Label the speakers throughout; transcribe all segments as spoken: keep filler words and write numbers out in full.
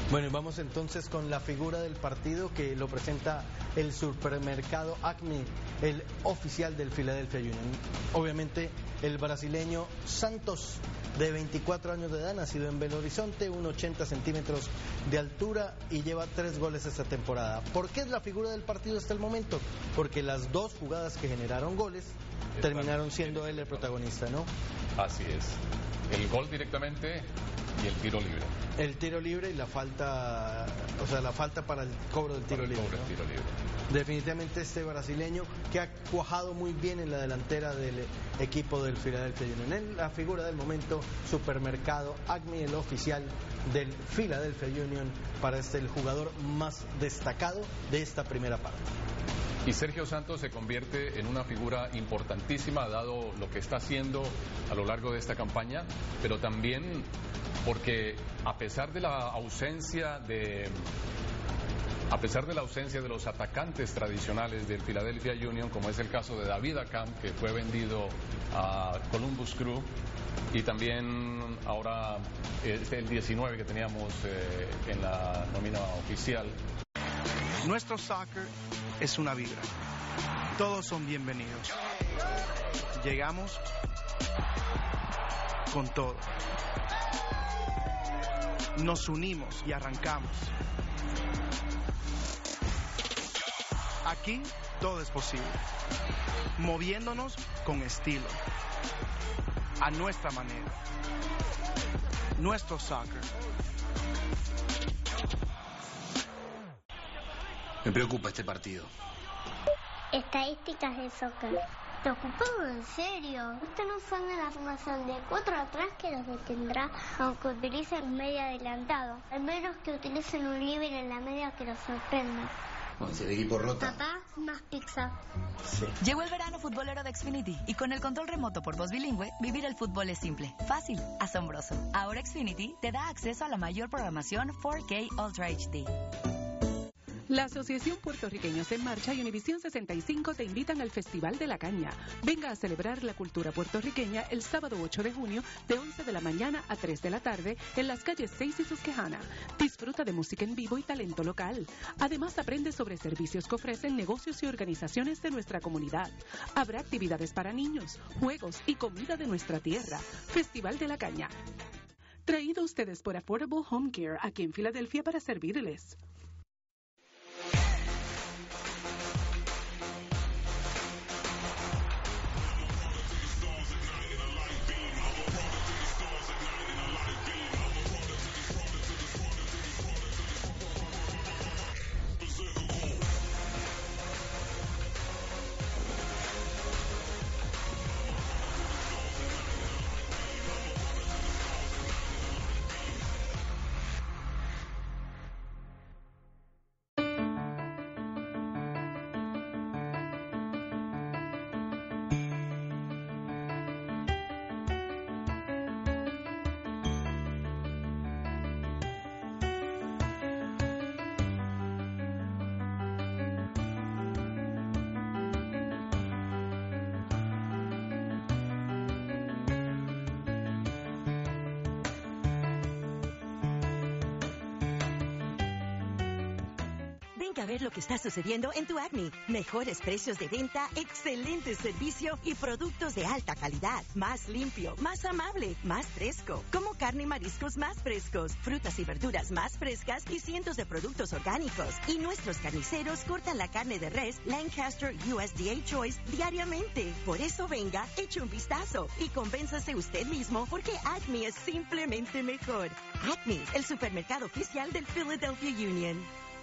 Speaker 1: Bueno, y vamos entonces con la figura del partido que lo presenta el supermercado Acme, el oficial del Philadelphia Union. Obviamente el brasileño Santos, de veinticuatro años de edad, nacido en Belo Horizonte, uno ochenta centímetros de altura y lleva tres goles esta temporada. ¿Por qué es la figura del partido hasta el momento? Porque las dos jugadas que generaron goles terminaron siendo él el protagonista, ¿no?
Speaker 2: Así es. El gol directamente y el tiro libre.
Speaker 1: El tiro libre y la falta, o sea, la falta para el cobro del tiro, libre,
Speaker 2: cobro
Speaker 1: ¿no?
Speaker 2: del tiro libre.
Speaker 1: Definitivamente este brasileño que ha cuajado muy bien en la delantera del equipo del Philadelphia Union. En la figura del momento, supermercado Acme, el oficial del Philadelphia Union, para este el jugador más destacado de esta primera parte.
Speaker 2: Y Sergio Santos se convierte en una figura importantísima, dado lo que está haciendo a lo largo de esta campaña, pero también porque a pesar de la ausencia de a pesar de la ausencia de los atacantes tradicionales del Philadelphia Union, como es el caso de David Accam, que fue vendido a Columbus Crew, y también ahora este, el diecinueve que teníamos eh, en la nómina oficial.
Speaker 3: Nuestro soccer es una vibra. Todos son bienvenidos. Llegamos con todo. Nos unimos y arrancamos. Aquí todo es posible. Moviéndonos con estilo. A nuestra manera. Nuestro soccer.
Speaker 4: Me preocupa este partido.
Speaker 5: Estadísticas de soccer. Preocupado, en serio. Ustedes no son de la formación de cuatro atrás que los detendrá, aunque utilicen media adelantado. Al menos que utilicen un libre en la media que los sorprenda.
Speaker 4: Bueno, si el equipo rota.
Speaker 5: Papá, más pizza.
Speaker 4: Sí.
Speaker 6: Llegó el verano futbolero de Xfinity y con el control remoto por voz bilingüe, vivir el fútbol es simple, fácil, asombroso. Ahora Xfinity te da acceso a la mayor programación cuatro K Ultra H D.
Speaker 7: La Asociación Puertorriqueños en Marcha y Univisión sesenta y cinco te invitan al Festival de la Caña. Venga a celebrar la cultura puertorriqueña el sábado ocho de junio de once de la mañana a tres de la tarde en las calles seis y Susquehanna. Disfruta de música en vivo y talento local. Además, aprende sobre servicios que ofrecen negocios y organizaciones de nuestra comunidad. Habrá actividades para niños, juegos y comida de nuestra tierra. Festival de la Caña. Traído a ustedes por Affordable Home Care aquí en Filadelfia para servirles.
Speaker 8: A ver lo que está sucediendo en tu Acme. Mejores precios de venta, excelente servicio y productos de alta calidad. Más limpio, más amable, más fresco. Como carne y mariscos más frescos, frutas y verduras más frescas y cientos de productos orgánicos. Y nuestros carniceros cortan la carne de res Lancaster U S D A Choice diariamente. Por eso venga, eche un vistazo y convénzase usted mismo porque Acme es simplemente mejor. Acme, el supermercado oficial del Philadelphia Union.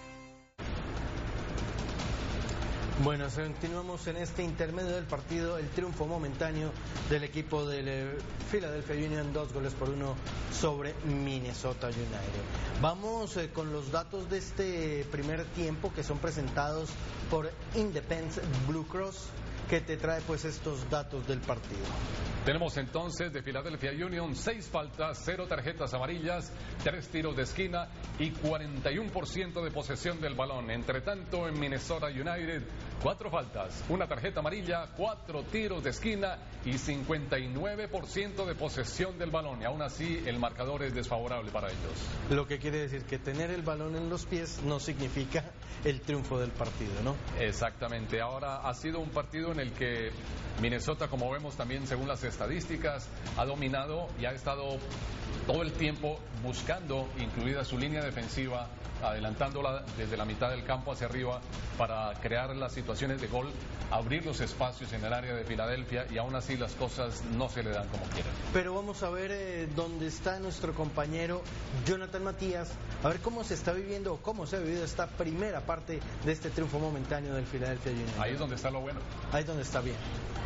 Speaker 1: Bueno, continuamos en este intermedio del partido, el triunfo momentáneo del equipo del Philadelphia Union, dos goles por uno sobre Minnesota United. Vamos eh, con los datos de este primer tiempo que son presentados por Independence Blue Cross, que te trae pues estos datos del partido.
Speaker 2: Tenemos entonces de Philadelphia Union seis faltas, cero tarjetas amarillas, tres tiros de esquina y cuarenta y uno por ciento de posesión del balón. Entre tanto, en Minnesota United, Cuatro faltas, una tarjeta amarilla, cuatro tiros de esquina y cincuenta y nueve por ciento de posesión del balón. Y aún así el marcador es desfavorable para ellos.
Speaker 1: Lo que quiere decir que tener el balón en los pies no significa el triunfo del partido, ¿no?
Speaker 2: Exactamente. Ahora ha sido un partido en el que Minnesota, como vemos también según las estadísticas, ha dominado y ha estado todo el tiempo buscando, incluida su línea defensiva, adelantándola desde la mitad del campo hacia arriba para crear las situaciones de gol, abrir los espacios en el área de Filadelfia, y aún así las cosas no se le dan como quieren.
Speaker 1: Pero vamos a ver eh, dónde está nuestro compañero Jonathan Matías, a ver cómo se está viviendo o cómo se ha vivido esta primera parte de este triunfo momentáneo del Philadelphia Union.
Speaker 2: Ahí es donde está lo bueno.
Speaker 1: Ahí es donde está bien.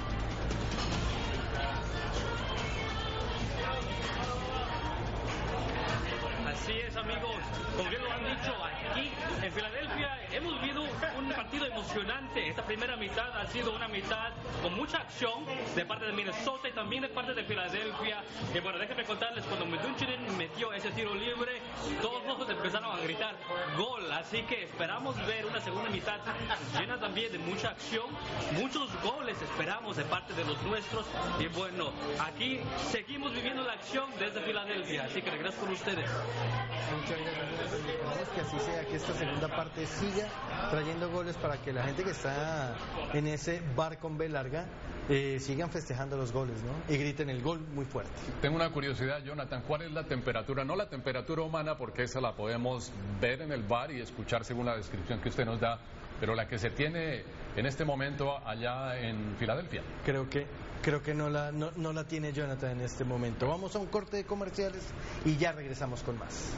Speaker 9: Así es, amigos, como bien lo han dicho, aquí en Filadelfia hemos vivido un partido emocionante. Esta primera mitad ha sido una mitad con mucha acción de parte de Minnesota y también de parte de Filadelfia. Y bueno, déjenme contarles, cuando Medunchinen metió ese tiro libre, todos nosotros empezaron a gritar gol, así que esperamos ver una segunda mitad llena también de mucha acción, muchos goles esperamos de parte de los nuestros. Y bueno, aquí seguimos viviendo la acción desde Filadelfia, así que regreso con ustedes.
Speaker 1: Muchas gracias. Esperamos que así sea, que esta segunda parte siga trayendo goles para que la gente que está en ese bar con B larga eh, sigan festejando los goles, ¿no? Y griten el gol muy fuerte.
Speaker 2: Tengo una curiosidad, Jonathan, ¿cuál es la temperatura? No la temperatura humana, porque esa la podemos ver en el bar y escuchar según la descripción que usted nos da, pero la que se tiene en este momento allá en Filadelfia.
Speaker 1: Creo que creo que no la no, no la tiene Jonathan en este momento. Vamos a un corte de comerciales y ya regresamos con más.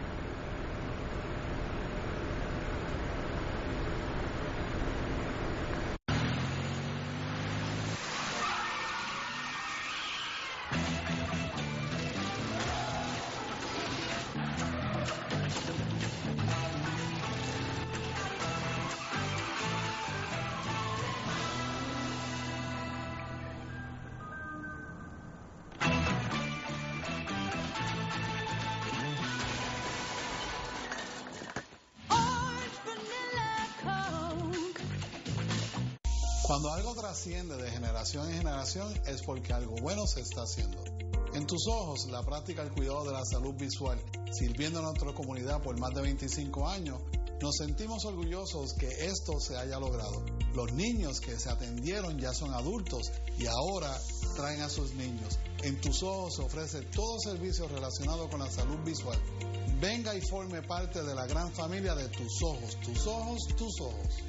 Speaker 10: Cuando algo trasciende de generación en generación es porque algo bueno se está haciendo. En tus ojos, la práctica del cuidado de la salud visual, sirviendo a nuestra comunidad por más de veinticinco años, nos sentimos orgullosos que esto se haya logrado. Los niños que se atendieron ya son adultos y ahora traen a sus niños. En tus ojos se ofrece todo servicio relacionado con la salud visual. Venga y forme parte de la gran familia de tus ojos, tus ojos, tus ojos.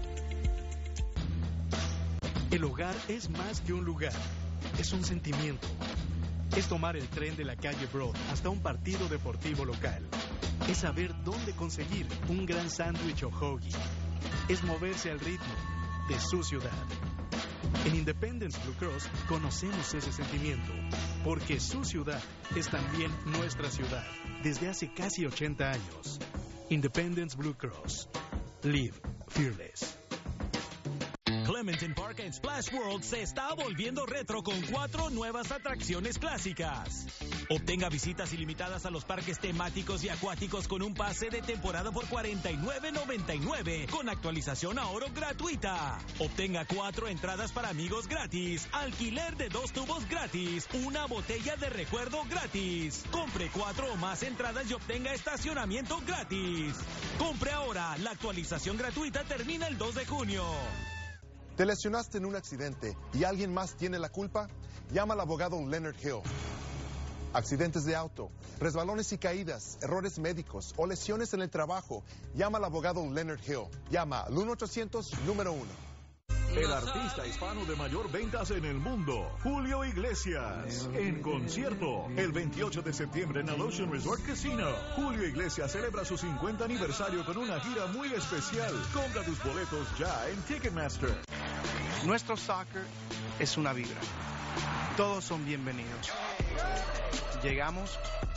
Speaker 11: El hogar es más que un lugar, es un sentimiento. Es tomar el tren de la calle Broad hasta un partido deportivo local. Es saber dónde conseguir un gran sándwich o hoagie. Es moverse al ritmo de su ciudad. En Independence Blue Cross conocemos ese sentimiento, porque su ciudad es también nuestra ciudad, desde hace casi ochenta años. Independence Blue Cross. Live fearless.
Speaker 12: Clementon Park en Splash World se está volviendo retro con cuatro nuevas atracciones clásicas. Obtenga visitas ilimitadas a los parques temáticos y acuáticos con un pase de temporada por cuarenta y nueve noventa y nueve con actualización a oro gratuita. Obtenga cuatro entradas para amigos gratis, alquiler de dos tubos gratis, una botella de recuerdo gratis. Compre cuatro o más entradas y obtenga estacionamiento gratis. Compre ahora, la actualización gratuita termina el dos de junio.
Speaker 13: ¿Te lesionaste en un accidente y alguien más tiene la culpa? Llama al abogado Leonard Hill. Accidentes de auto, resbalones y caídas, errores médicos o lesiones en el trabajo. Llama al abogado Leonard Hill. Llama al uno ochocientos número uno.
Speaker 14: El artista hispano de mayor ventas en el mundo, Julio Iglesias, en concierto el veintiocho de septiembre en el Ocean Resort Casino. Julio Iglesias celebra su cincuenta aniversario con una gira muy especial. Compra tus boletos ya en Ticketmaster.
Speaker 3: Nuestro soccer es una vibra. Todos son bienvenidos. Llegamos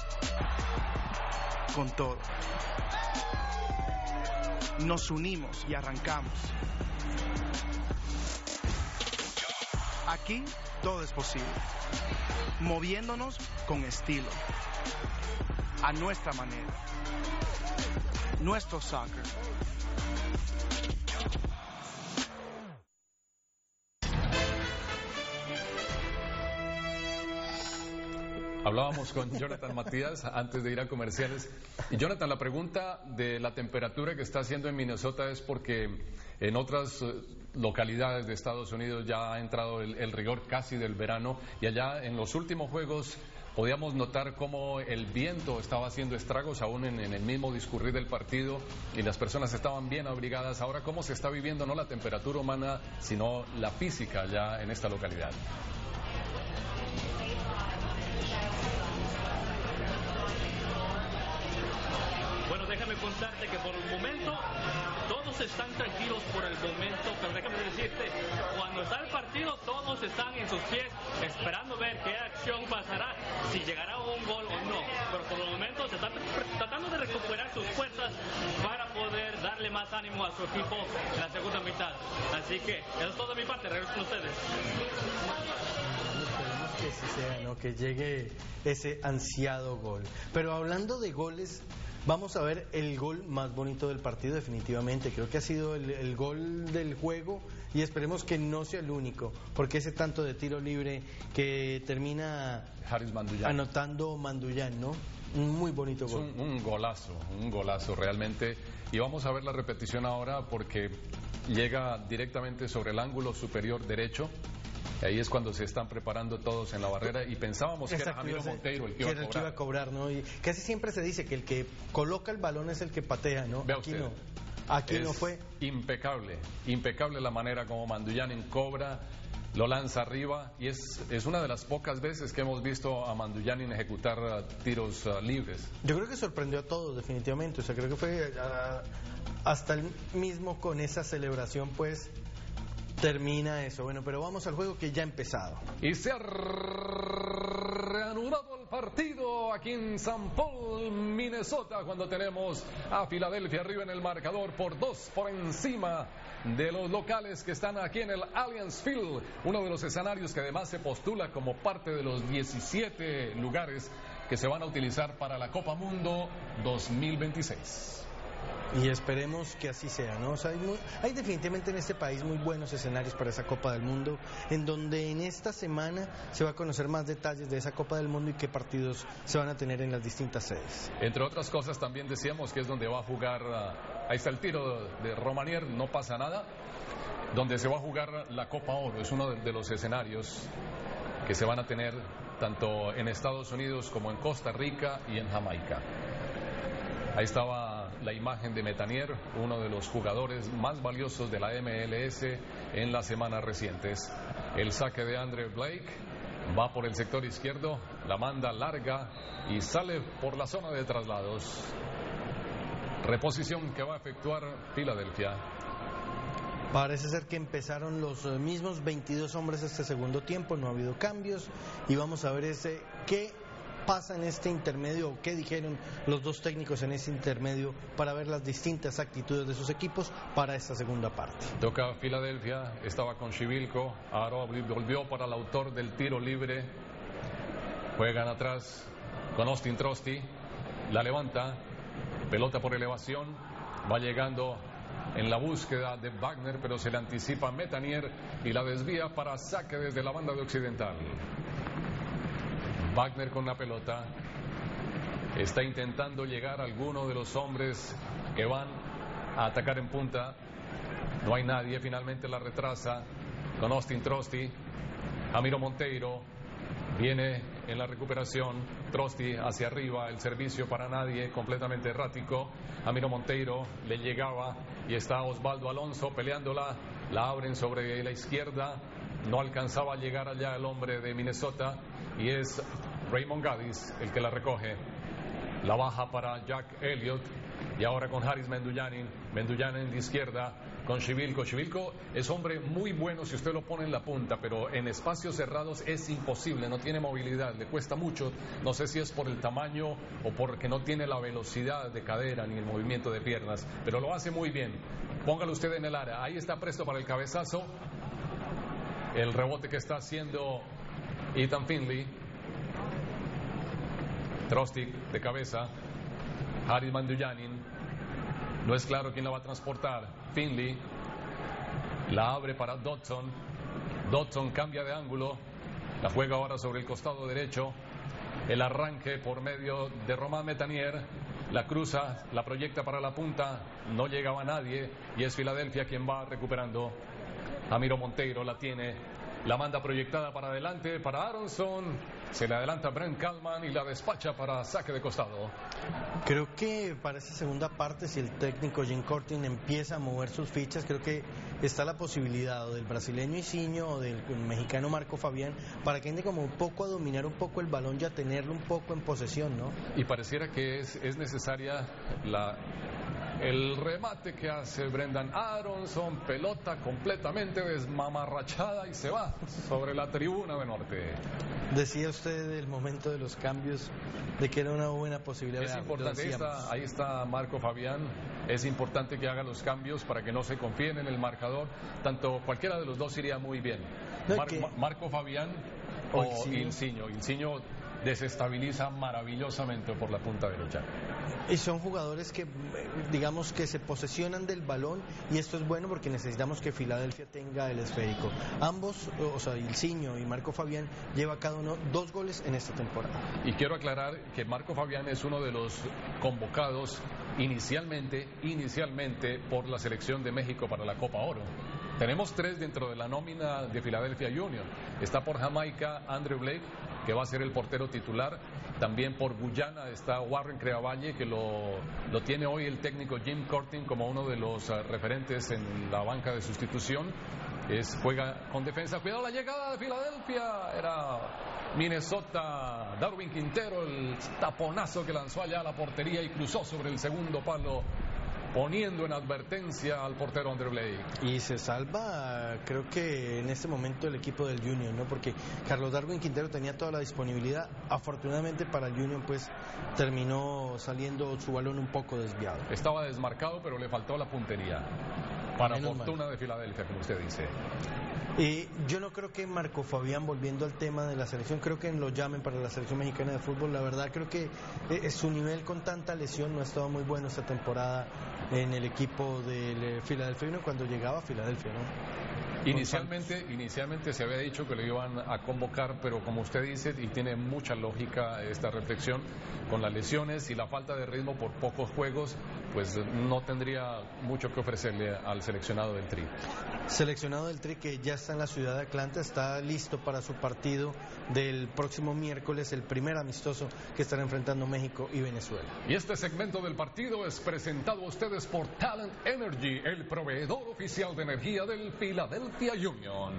Speaker 3: con todo. Nos unimos y arrancamos. Aquí todo es posible. Moviéndonos con estilo. A nuestra manera. Nuestro soccer.
Speaker 2: Hablábamos con Jonathan Matías antes de ir a comerciales. Y Jonathan, la pregunta de la temperatura que está haciendo en Minnesota es porque en otras localidades de Estados Unidos ya ha entrado el, el rigor casi del verano, y allá en los últimos juegos podíamos notar cómo el viento estaba haciendo estragos aún en, en el mismo discurrir del partido, y las personas estaban bien abrigadas. Ahora, ¿cómo se está viviendo no la temperatura humana, sino la física ya en esta localidad?
Speaker 9: Bueno, déjame contarte que por el momento todos están tranquilos por el momento, pero déjame decirte, cuando está el partido todos están en sus pies esperando ver qué acción pasará, si llegará un gol o no, pero por el momento se están tratando de recuperar sus fuerzas para poder darle más ánimo a su equipo en la segunda mitad. Así que eso es todo de mi parte, regreso con ustedes.
Speaker 1: Esperemos que sí sea, ¿no? Que llegue ese ansiado gol. Pero hablando de goles, vamos a ver el gol más bonito del partido, definitivamente. Creo que ha sido el, el gol del juego, y esperemos que no sea el único, porque ese tanto de tiro libre que termina
Speaker 2: Haris Manduyan
Speaker 1: anotando Manduyan, ¿no? Un muy bonito gol.
Speaker 2: Es un, un golazo, un golazo realmente. Y vamos a ver la repetición ahora porque llega directamente sobre el ángulo superior derecho. Ahí es cuando se están preparando todos en la barrera, y pensábamos que
Speaker 1: Exacto,
Speaker 2: era Jamiro Monteiro el que,
Speaker 1: que
Speaker 2: iba, a
Speaker 1: el que iba a cobrar, ¿no? Y casi siempre se dice que el que coloca el balón es el que patea, ¿no?
Speaker 2: Vea
Speaker 1: Aquí
Speaker 2: usted,
Speaker 1: no. Aquí
Speaker 2: es
Speaker 1: no fue.
Speaker 2: Impecable, impecable la manera como Manduyan cobra, lo lanza arriba, y es, es una de las pocas veces que hemos visto a Manduyan ejecutar uh, tiros uh, libres.
Speaker 1: Yo creo que sorprendió a todos, definitivamente. O sea, creo que fue uh, hasta el mismo con esa celebración, pues termina eso. Bueno, pero vamos al juego que ya ha empezado.
Speaker 2: Y se ha reanudado el partido aquí en Saint Paul, Minnesota, cuando tenemos a Filadelfia arriba en el marcador por dos por encima de los locales que están aquí en el Allianz Field, uno de los escenarios que además se postula como parte de los diecisiete lugares que se van a utilizar para la Copa Mundo dos mil veintiséis.
Speaker 1: Y esperemos que así sea, ¿no? O sea, hay, muy, hay definitivamente en este país muy buenos escenarios para esa Copa del Mundo, en donde en esta semana se va a conocer más detalles de esa Copa del Mundo y qué partidos se van a tener en las distintas sedes.
Speaker 2: Entre otras cosas, también decíamos que es donde va a jugar, uh, ahí está el tiro de Romanier, no pasa nada, donde se va a jugar la Copa Oro. Es uno de, de los escenarios que se van a tener tanto en Estados Unidos como en Costa Rica y en Jamaica. Ahí estaba la imagen de Metanier, uno de los jugadores más valiosos de la M L S en las semanas recientes. El saque de Andre Blake va por el sector izquierdo, la manda larga y sale por la zona de traslados. Reposición que va a efectuar Filadelfia.
Speaker 1: Parece ser que empezaron los mismos veintidós hombres este segundo tiempo, no ha habido cambios, y vamos a ver ese qué pasa en este intermedio, o qué dijeron los dos técnicos en ese intermedio, para ver las distintas actitudes de sus equipos para esta segunda parte.
Speaker 2: Toca Filadelfia, estaba con Chivilco, ahora volvió para el autor del tiro libre, juegan atrás con Austin Trusty, la levanta, pelota por elevación, va llegando en la búsqueda de Wagner, pero se le anticipa Metanier y la desvía para saque desde la banda de Occidental. Wagner con la pelota, está intentando llegar a alguno de los hombres que van a atacar en punta, no hay nadie, finalmente la retrasa con Austin Trusty. Jamiro Monteiro viene en la recuperación, Trusty hacia arriba, el servicio para nadie, completamente errático. Jamiro Monteiro le llegaba y está Osvaldo Alonso peleándola, la abren sobre la izquierda, no alcanzaba a llegar allá el hombre de Minnesota, y es Raymond Gaddis el que la recoge, la baja para Jack Elliott, y ahora con Haris Manduyan, Manduyan de izquierda con Chivilco. Chivilco es hombre muy bueno si usted lo pone en la punta, pero en espacios cerrados es imposible, no tiene movilidad, le cuesta mucho, no sé si es por el tamaño o porque no tiene la velocidad de cadera ni el movimiento de piernas, pero lo hace muy bien. Póngalo usted en el área, ahí está presto para el cabezazo, el rebote que está haciendo Ethan Finley. Trusty de cabeza, Haris Manduyan, no es claro quién la va a transportar. Finley la abre para Dodson, Dodson cambia de ángulo, la juega ahora sobre el costado derecho, El arranque por medio de Román Metanier, la cruza, la proyecta para la punta, no llegaba nadie y es Filadelfia quien va recuperando. Jamiro Monteiro la tiene, la manda proyectada para adelante para Aronson, se le adelanta Brent Kallman y la despacha para saque de costado.
Speaker 1: Creo que para esa segunda parte, si el técnico Jim Curtin empieza a mover sus fichas, creo que está la posibilidad o del brasileño Isinho o del mexicano Marco Fabián para que ande como un poco a dominar un poco el balón y a tenerlo un poco en posesión, ¿no?
Speaker 2: Y pareciera que es, es necesaria la... el remate que hace Brendan Aronson, pelota completamente desmamarrachada y se va sobre la tribuna de norte.
Speaker 1: Decía usted del momento de los cambios, de que era una buena posibilidad.
Speaker 2: Es importante, ahí está, ahí está Marco Fabián, es importante que haga los cambios para que no se confíen en el marcador, tanto cualquiera de los dos iría muy bien.
Speaker 1: No,
Speaker 2: Mar
Speaker 1: que...
Speaker 2: Marco Fabián o, o Ilsinho. Ilsinho desestabiliza maravillosamente por la punta derecha.
Speaker 1: Y son jugadores que, digamos, que se posesionan del balón, y esto es bueno porque necesitamos que Filadelfia tenga el esférico. Ambos, o sea, Ilsinho y Marco Fabián, lleva cada uno dos goles en esta temporada.
Speaker 2: Y quiero aclarar que Marco Fabián es uno de los convocados inicialmente, inicialmente por la selección de México para la Copa Oro. Tenemos tres dentro de la nómina de Philadelphia Union. Está por Jamaica Andrew Blake, que va a ser el portero titular. También por Guyana está Warren Creavalle, que lo, lo tiene hoy el técnico Jim Curtin como uno de los uh, referentes en la banca de sustitución. Es, juega con defensa. Cuidado la llegada de Filadelfia. Era Minnesota. Darwin Quintero, el taponazo que lanzó allá a la portería y cruzó sobre el segundo palo, poniendo en advertencia al portero Andrew Blake.
Speaker 1: Y se salva, creo que en este momento, el equipo del Union, ¿no? Porque Carlos Darwin Quintero tenía toda la disponibilidad. Afortunadamente para el Union, pues terminó saliendo su balón un poco desviado.
Speaker 2: Estaba desmarcado, pero le faltó la puntería. Para
Speaker 1: Menos
Speaker 2: fortuna
Speaker 1: mal
Speaker 2: de Filadelfia, como usted dice.
Speaker 1: Y yo no creo que Marco Fabián, volviendo al tema de la selección, creo que lo llamen para la selección mexicana de fútbol. La verdad, creo que eh, su nivel con tanta lesión no ha estado muy bueno esta temporada en el equipo del Philadelphia Union cuando llegaba a Filadelfia, ¿no?
Speaker 2: Inicialmente, inicialmente se había dicho que lo iban a convocar, pero como usted dice, y tiene mucha lógica esta reflexión, con las lesiones y la falta de ritmo por pocos juegos, pues no tendría mucho que ofrecerle al seleccionado del Tri.
Speaker 1: Seleccionado del Tri que ya está en la ciudad de Atlanta, está listo para su partido del próximo miércoles, el primer amistoso que estará enfrentando México y Venezuela.
Speaker 2: Y este segmento del partido es presentado a ustedes por Talent Energy, el proveedor oficial de energía del Philadelphia Union.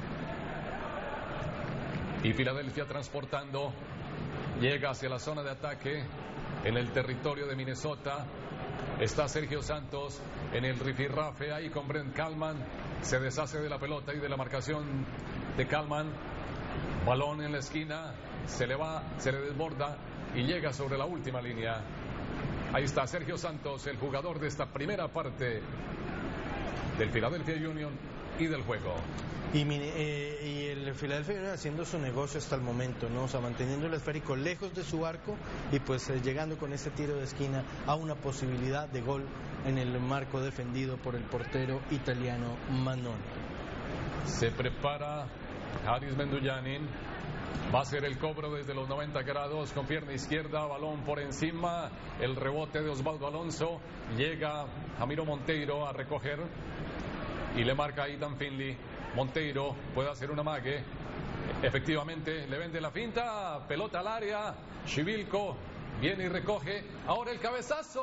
Speaker 2: Y Filadelfia transportando, llega hacia la zona de ataque en el territorio de Minnesota. Está Sergio Santos en el rifirrafe ahí con Brent Kallman. Se deshace de la pelota y de la marcación de Kallman. Balón en la esquina, se le va, se le desborda y llega sobre la última línea. Ahí está Sergio Santos, el jugador de esta primera parte del Philadelphia Union y del juego.
Speaker 1: Y, eh, y el Philadelphia Union haciendo su negocio hasta el momento, ¿no? O sea, manteniendo el esférico lejos de su arco y pues eh, llegando con ese tiro de esquina a una posibilidad de gol en el marco defendido por el portero italiano Manone.
Speaker 2: Se prepara Haris Menduyanin. Va a ser el cobro desde los noventa grados con pierna izquierda, balón por encima, el rebote de Osvaldo Alonso. Llega Jamiro Monteiro a recoger y le marca a Ethan Finley. Monteiro puede hacer una mague. Efectivamente, le vende la finta, pelota al área. Chivilco viene y recoge. Ahora el cabezazo.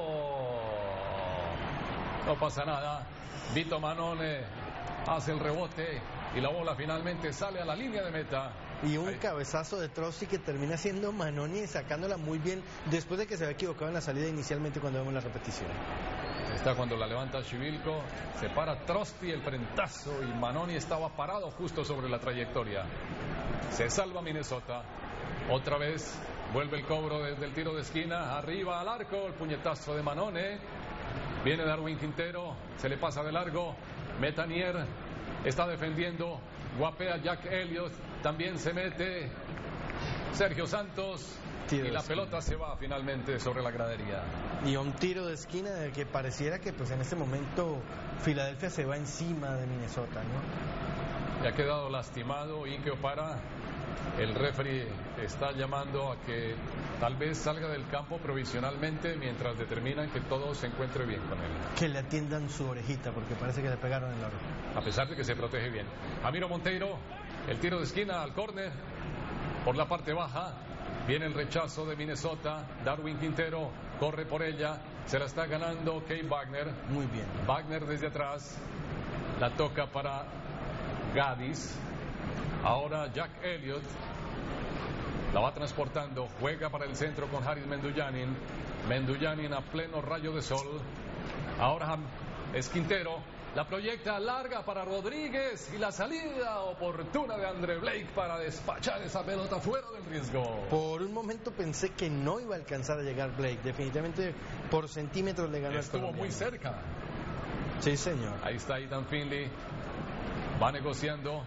Speaker 2: No pasa nada. Vito Manone hace el rebote y la bola finalmente sale a la línea de meta.
Speaker 1: Y un
Speaker 2: Ahí.
Speaker 1: cabezazo de Trossi que termina siendo Manoni y sacándola muy bien después de que se había equivocado en la salida inicialmente cuando vemos la repetición.
Speaker 2: Está cuando la levanta Chivilco, se para Trosti, el frentazo, y Manoni estaba parado justo sobre la trayectoria. Se salva Minnesota. Otra vez vuelve el cobro desde el tiro de esquina, arriba al arco, el puñetazo de Manone. Viene Darwin Quintero, se le pasa de largo. Metanier está defendiendo, guapea Jack Elliott, también se mete Sergio Santos.
Speaker 1: Tiro
Speaker 2: y la
Speaker 1: de
Speaker 2: pelota se va finalmente sobre la gradería.
Speaker 1: Y un tiro de esquina de que pareciera que pues en este momento Filadelfia se va encima de Minnesota, ¿no?
Speaker 2: Ya ha quedado lastimado Ike Opara, El referee está llamando a que tal vez salga del campo provisionalmente mientras determinan que todo se encuentre bien con él.
Speaker 1: Que le atiendan su orejita porque parece que le pegaron en la oreja.
Speaker 2: A pesar de que se protege bien. Jamiro Monteiro, el tiro de esquina al córner por la parte baja. Viene el rechazo de Minnesota. Darwin Quintero corre por ella. Se la está ganando Kay Wagner.
Speaker 1: Muy bien.
Speaker 2: Wagner desde atrás. La toca para Gaddis. Ahora Jack Elliott la va transportando, juega para el centro con Haris Menduyanin. Menduyanin a pleno rayo de sol. Ahora es Quintero, la proyecta larga para Rodríguez y la salida oportuna de Andre Blake para despachar esa pelota fuera del riesgo.
Speaker 1: Por un momento pensé que no iba a alcanzar a llegar Blake, definitivamente por centímetros le ganó.
Speaker 2: Estuvo muy cerca.
Speaker 1: Sí, señor.
Speaker 2: Ahí está Ethan Finley, va negociando.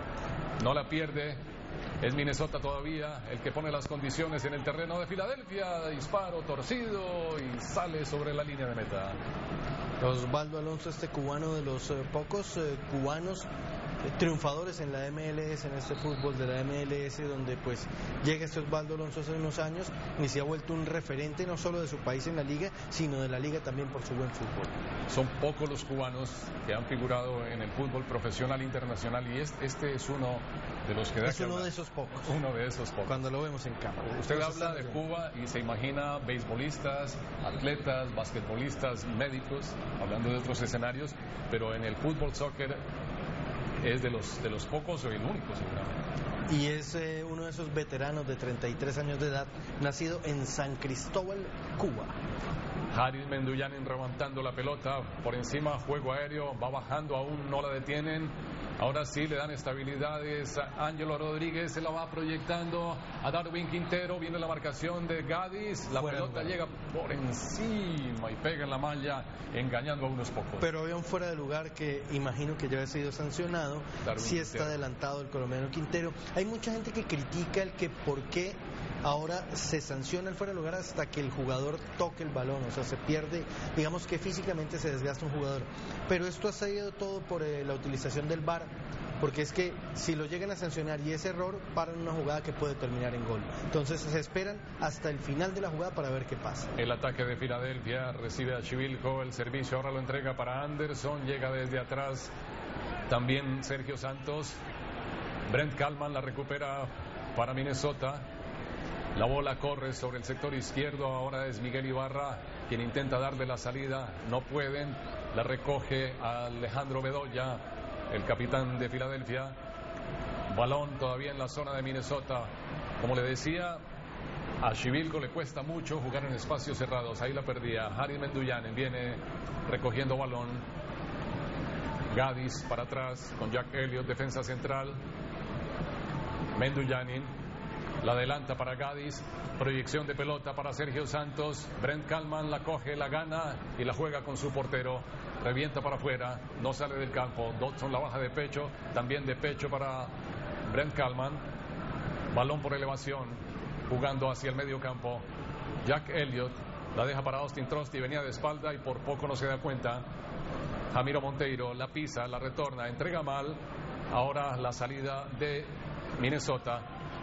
Speaker 2: No la pierde, es Minnesota todavía el que pone las condiciones en el terreno de Filadelfia. Disparo torcido y sale sobre la línea de meta.
Speaker 1: Osvaldo Alonso, este cubano de los eh, pocos eh, cubanos eh, triunfadores en la M L S, en este fútbol de la M L S, donde pues llega este Osvaldo Alonso hace unos años y se ha vuelto un referente no solo de su país en la liga, sino de la liga también por su buen fútbol.
Speaker 2: Son pocos los cubanos que han figurado en el fútbol profesional internacional y este, este es uno de los que da
Speaker 1: Es
Speaker 2: que
Speaker 1: uno
Speaker 2: hablar.
Speaker 1: de esos pocos.
Speaker 2: Uno de esos pocos.
Speaker 1: Cuando lo vemos en campo.
Speaker 2: Usted
Speaker 1: Entonces,
Speaker 2: habla de Cuba y se imagina beisbolistas, atletas, basquetbolistas, médicos, hablando de otros escenarios, pero en el fútbol soccer es de los, de los pocos o el único seguramente.
Speaker 1: Y es eh, uno de esos veteranos de treinta y tres años de edad, nacido en San Cristóbal, Cuba.
Speaker 2: Haris Menduyanin remontando la pelota por encima, juego aéreo, va bajando, aún no la detienen. Ahora sí le dan estabilidades a Ángelo Rodríguez, se la va proyectando a Darwin Quintero, viene la marcación de Gaddis, la
Speaker 1: Fuera
Speaker 2: pelota llega por encima y pega en la malla, engañando a unos pocos.
Speaker 1: Pero había un fuera de lugar que imagino que ya ha sido sancionado.
Speaker 2: Darwin
Speaker 1: Sí está
Speaker 2: Quintero.
Speaker 1: adelantado el colombiano Quintero. Hay mucha gente que critica el que por qué ahora se sanciona el fuera de lugar hasta que el jugador toque el balón, o sea, se pierde, digamos que físicamente se desgasta un jugador. Pero esto ha salido todo por eh, la utilización del V A R, porque es que si lo llegan a sancionar y es error, paran una jugada que puede terminar en gol. Entonces se esperan hasta el final de la jugada para ver qué pasa.
Speaker 2: El ataque de Filadelfia recibe a Chivilco, el servicio ahora lo entrega para Anderson, llega desde atrás también Sergio Santos. Brent Kallman la recupera para Minnesota. La bola corre sobre el sector izquierdo, ahora es Miguel Ibarra quien intenta darle la salida, no pueden, la recoge Alejandro Bedoya, el capitán de Filadelfia. Balón todavía en la zona de Minnesota. Como le decía, a Chivilco le cuesta mucho jugar en espacios cerrados, ahí la perdía. Haris Menduyanin viene recogiendo balón. Gaddis para atrás con Jack Elliott, defensa central. Menduyanin la adelanta para Gaddis, proyección de pelota para Sergio Santos. Brent Kallman la coge, la gana y la juega con su portero. Revienta para afuera, no sale del campo. Dodson la baja de pecho, también de pecho para Brent Kallman. Balón por elevación, jugando hacia el medio campo. Jack Elliott la deja para Austin Trusty, venía de espalda y por poco no se da cuenta. Jamiro Monteiro la pisa, la retorna, entrega mal. Ahora la salida de Minnesota.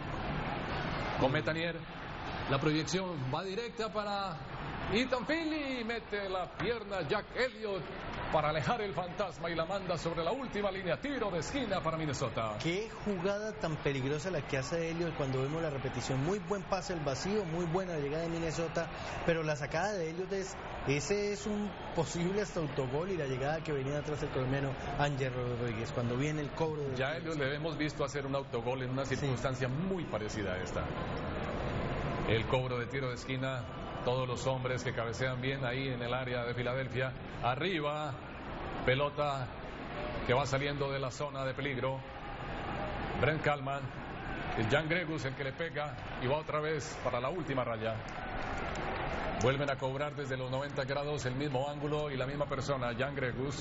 Speaker 2: Con Metanier, la proyección va directa para Ethan Finley, mete la pierna Jack Elliott para alejar el fantasma y la manda sobre la última línea, tiro de esquina para Minnesota.
Speaker 1: Qué jugada tan peligrosa la que hace Elliott cuando vemos la repetición. Muy buen pase al vacío, muy buena la llegada de Minnesota, pero la sacada de Elliott es, ese es un posible hasta autogol, y la llegada que venía atrás del colombiano Ángel Rodríguez, cuando viene el cobro de...
Speaker 2: Ya Elliott le hemos visto hacer un autogol en una circunstancia sí. muy parecida a esta. El cobro de tiro de esquina, todos los hombres que cabecean bien ahí en el área de Filadelfia. Arriba, pelota que va saliendo de la zona de peligro. Brent Kallman, es Jan Gregus el que le pega y va otra vez para la última raya. Vuelven a cobrar desde los noventa grados el mismo ángulo y la misma persona, Jan Gregus.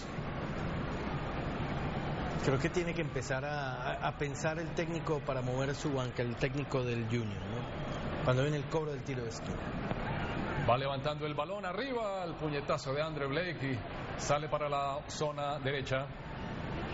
Speaker 1: Creo que tiene que empezar a, a pensar el técnico para mover su banca, el técnico del Junior, ¿no? Cuando viene el cobro del tiro de esquina.
Speaker 2: Va levantando el balón arriba, el puñetazo de Andre Blake y sale para la zona derecha.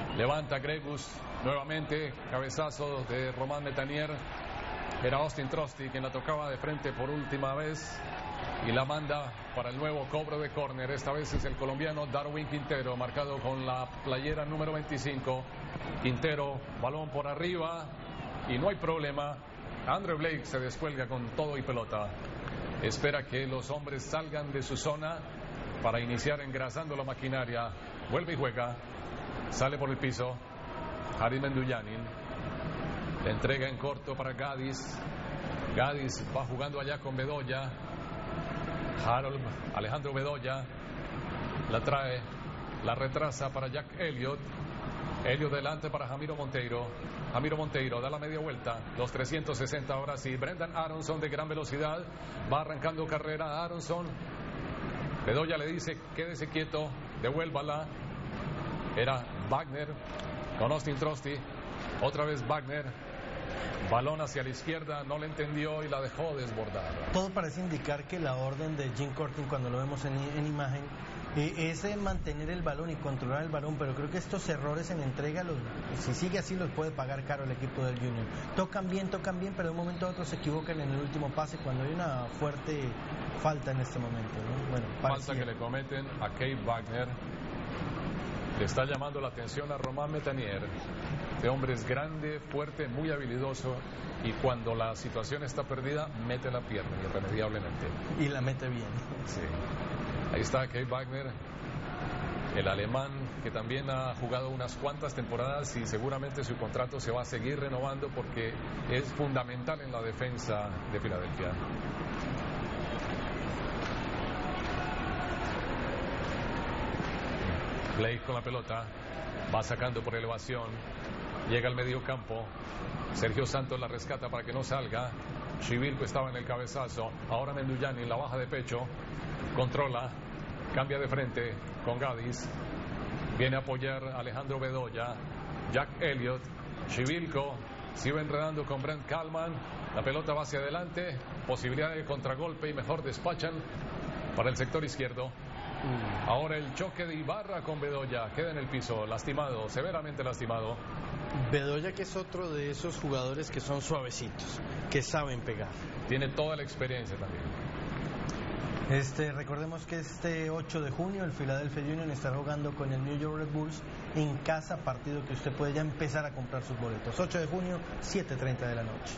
Speaker 2: Levanta Gregus nuevamente, cabezazo de Román Metanier. Era Austin Trusty quien la tocaba de frente por última vez y la manda para el nuevo cobro de córner. Esta vez es el colombiano Darwin Quintero, marcado con la playera número veinticinco. Quintero, balón por arriba y no hay problema. Andrew Blake se descuelga con todo y pelota. Espera que los hombres salgan de su zona para iniciar engrasando la maquinaria. Vuelve y juega. Sale por el piso. Harid Menduyanin. Le entrega en corto para Gadis. Gadis va jugando allá con Bedoya. Harold, Alejandro Bedoya. La trae. La retrasa para Jack Elliott. Elliott delante para Jamiro Monteiro. Jamiro Monteiro da la media vuelta. Los trescientos sesenta ahora sí. Brendan Aronson de gran velocidad. Va arrancando carrera Aronson. Bedoya le dice, quédese quieto, devuélvala. Era Wagner con Austin Trusty. Otra vez Wagner. Balón hacia la izquierda, no le entendió y la dejó desbordar.
Speaker 1: Todo parece indicar que la orden de Jim Curtin, cuando lo vemos en, en imagen, eh, es de mantener el balón y controlar el balón, pero creo que estos errores en entrega, los, si sigue así, los puede pagar caro el equipo del Union. Tocan bien, tocan bien, pero de un momento a otro se equivocan en el último pase cuando hay una fuerte falta en este momento, ¿no? Bueno,
Speaker 2: falta que le cometen a Kate Wagner. Le está llamando la atención a Román Metanier. Este hombre es grande, fuerte, muy habilidoso y cuando la situación está perdida, mete la pierna irremediablemente.
Speaker 1: Y la mete bien.
Speaker 2: Sí. Ahí está Kate Wagner, el alemán que también ha jugado unas cuantas temporadas y seguramente su contrato se va a seguir renovando porque es fundamental en la defensa de Filadelfia. Blake con la pelota, va sacando por elevación, llega al medio campo, Sergio Santos la rescata para que no salga, Chivilco estaba en el cabezazo, ahora Menduyanin la baja de pecho, controla, cambia de frente con Gadis, viene a apoyar a Alejandro Bedoya, Jack Elliott, Chivilco, sigue enredando con Brent Kallman, la pelota va hacia adelante, posibilidad de contragolpe y mejor despachan para el sector izquierdo. Ahora el choque de Ibarra con Bedoya, queda en el piso, lastimado, severamente lastimado.
Speaker 1: Bedoya, que es otro de esos jugadores que son suavecitos, que saben pegar.
Speaker 2: Tiene toda la experiencia también.
Speaker 1: Este, recordemos que este ocho de junio el Philadelphia Union está jugando con el New York Red Bulls en casa, partido que usted puede ya empezar a comprar sus boletos. ocho de junio, siete treinta de la noche.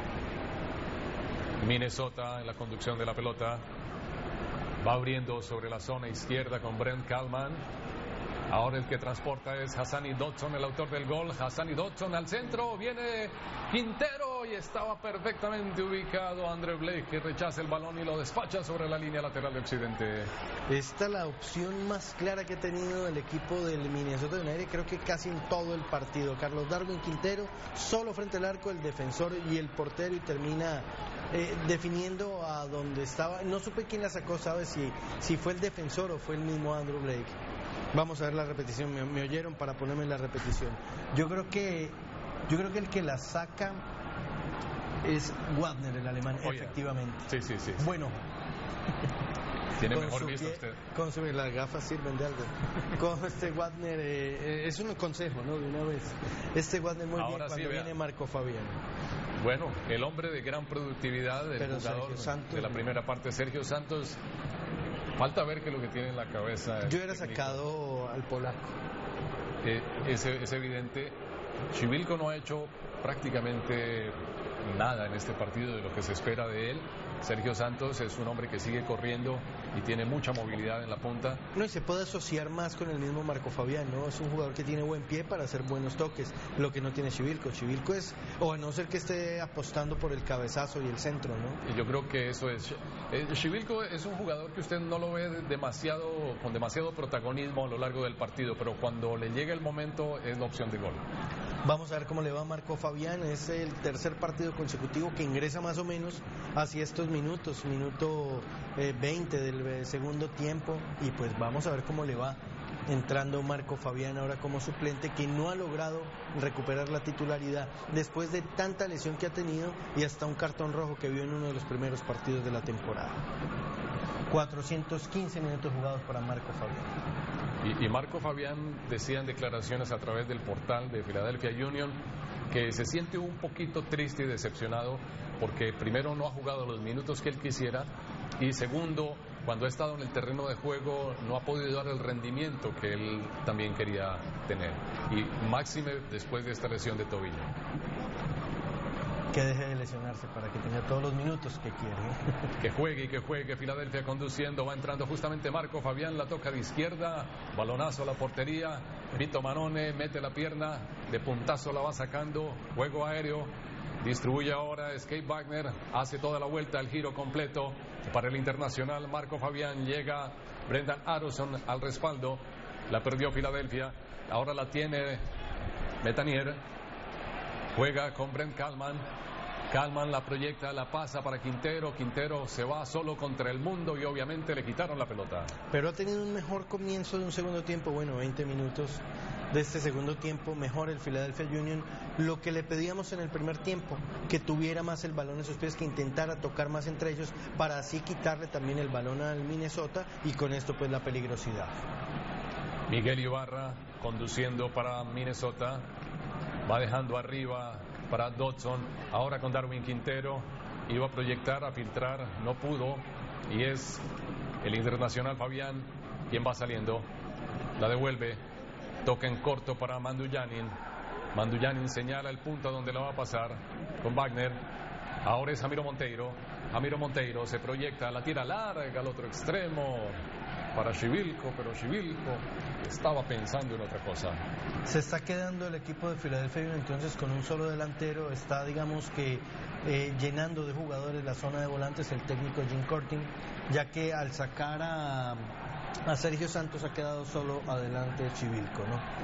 Speaker 2: Minnesota en la conducción de la pelota. Va abriendo sobre la zona izquierda con Brent Kallman. Ahora el que transporta es Hassani Dodson, el autor del gol. Hassani Dodson al centro, viene Quintero y estaba perfectamente ubicado Andrew Blake, que rechaza el balón y lo despacha sobre la línea lateral de Occidente.
Speaker 1: Esta es la opción más clara que ha tenido el equipo del Minnesota United, creo que casi en todo el partido. Carlos Darwin Quintero, solo frente al arco, el defensor y el portero, y termina eh, definiendo a donde estaba. No supe quién la sacó, ¿sabes? Si, si fue el defensor o fue el mismo Andrew Blake. Vamos a ver la repetición, me, me oyeron para ponerme la repetición. Yo creo que yo creo que el que la saca es Wagner, el alemán. Oye, efectivamente.
Speaker 2: Sí, sí, sí.
Speaker 1: Bueno.
Speaker 2: Tiene mejor vista usted.
Speaker 1: Con su, las gafas sirven de algo. Con este Wagner, eh, es un consejo, ¿no? De una vez. Este Wagner muy
Speaker 2: Ahora
Speaker 1: bien cuando
Speaker 2: sí,
Speaker 1: viene Marco Fabián.
Speaker 2: Bueno, el hombre de gran productividad, el
Speaker 1: Pero
Speaker 2: jugador
Speaker 1: Santos,
Speaker 2: de la primera parte, Sergio Santos. Falta ver qué es lo que tiene en la cabeza.
Speaker 1: Yo hubiera sacado al polaco.
Speaker 2: Eh, es, es evidente. Chivilco no ha hecho prácticamente nada en este partido de lo que se espera de él. Sergio Santos es un hombre que sigue corriendo y tiene mucha movilidad en la punta.
Speaker 1: No, y se puede asociar más con el mismo Marco Fabián, ¿no? Es un jugador que tiene buen pie para hacer buenos toques, lo que no tiene Chivilco. Chivilco es, o a no ser que esté apostando por el cabezazo y el centro, ¿no?
Speaker 2: Y yo creo que eso es. Eh, Chivilco es un jugador que usted no lo ve demasiado, con demasiado protagonismo a lo largo del partido, pero cuando le llega el momento es la opción de gol.
Speaker 1: Vamos a ver cómo le va a Marco Fabián. Es el tercer partido consecutivo que ingresa más o menos hacia estos minutos, minuto eh, veinte del eh, segundo tiempo, y pues vamos a ver cómo le va entrando Marco Fabián ahora como suplente, que no ha logrado recuperar la titularidad después de tanta lesión que ha tenido y hasta un cartón rojo que vio en uno de los primeros partidos de la temporada. cuatrocientos quince minutos jugados para Marco Fabián.
Speaker 2: Y, y Marco Fabián decía en declaraciones a través del portal de Philadelphia Union que se siente un poquito triste y decepcionado porque primero no ha jugado los minutos que él quisiera y segundo, cuando ha estado en el terreno de juego no ha podido dar el rendimiento que él también quería tener. Y máxime después de esta lesión de tobillo.
Speaker 1: Que deje de lesionarse para que tenga todos los minutos que quiere.
Speaker 2: Que juegue y que juegue. Filadelfia conduciendo, va entrando justamente Marco Fabián, la toca de izquierda, balonazo a la portería, Vito Manone mete la pierna, de puntazo la va sacando, juego aéreo, distribuye ahora Skate Wagner, hace toda la vuelta, el giro completo para el internacional Marco Fabián, llega Brendan Aronson al respaldo, la perdió Filadelfia, ahora la tiene Metanier, juega con Brent Kallman, Kallman la proyecta, la pasa para Quintero, Quintero se va solo contra el mundo y obviamente le quitaron la pelota.
Speaker 1: Pero ha tenido un mejor comienzo de un segundo tiempo, bueno, veinte minutos de este segundo tiempo, mejor el Philadelphia Union, lo que le pedíamos en el primer tiempo, que tuviera más el balón en sus pies, que intentara tocar más entre ellos, para así quitarle también el balón al Minnesota y con esto pues la peligrosidad.
Speaker 2: Miguel Ibarra conduciendo para Minnesota, va dejando arriba para Dodson, ahora con Darwin Quintero, iba a proyectar, a filtrar, no pudo, y es el internacional Fabián quien va saliendo, la devuelve, toca en corto para Mandujanin, Mandujanin señala el punto a donde la va a pasar con Wagner, ahora es Jamiro Monteiro, Jamiro Monteiro se proyecta, la tira larga al otro extremo, para Chivilco, pero Chivilco estaba pensando en otra cosa.
Speaker 1: Se está quedando el equipo de Philadelphia entonces con un solo delantero, está digamos que eh, llenando de jugadores la zona de volantes el técnico Jim Curtin, ya que al sacar a, a Sergio Santos ha quedado solo adelante Chivilco,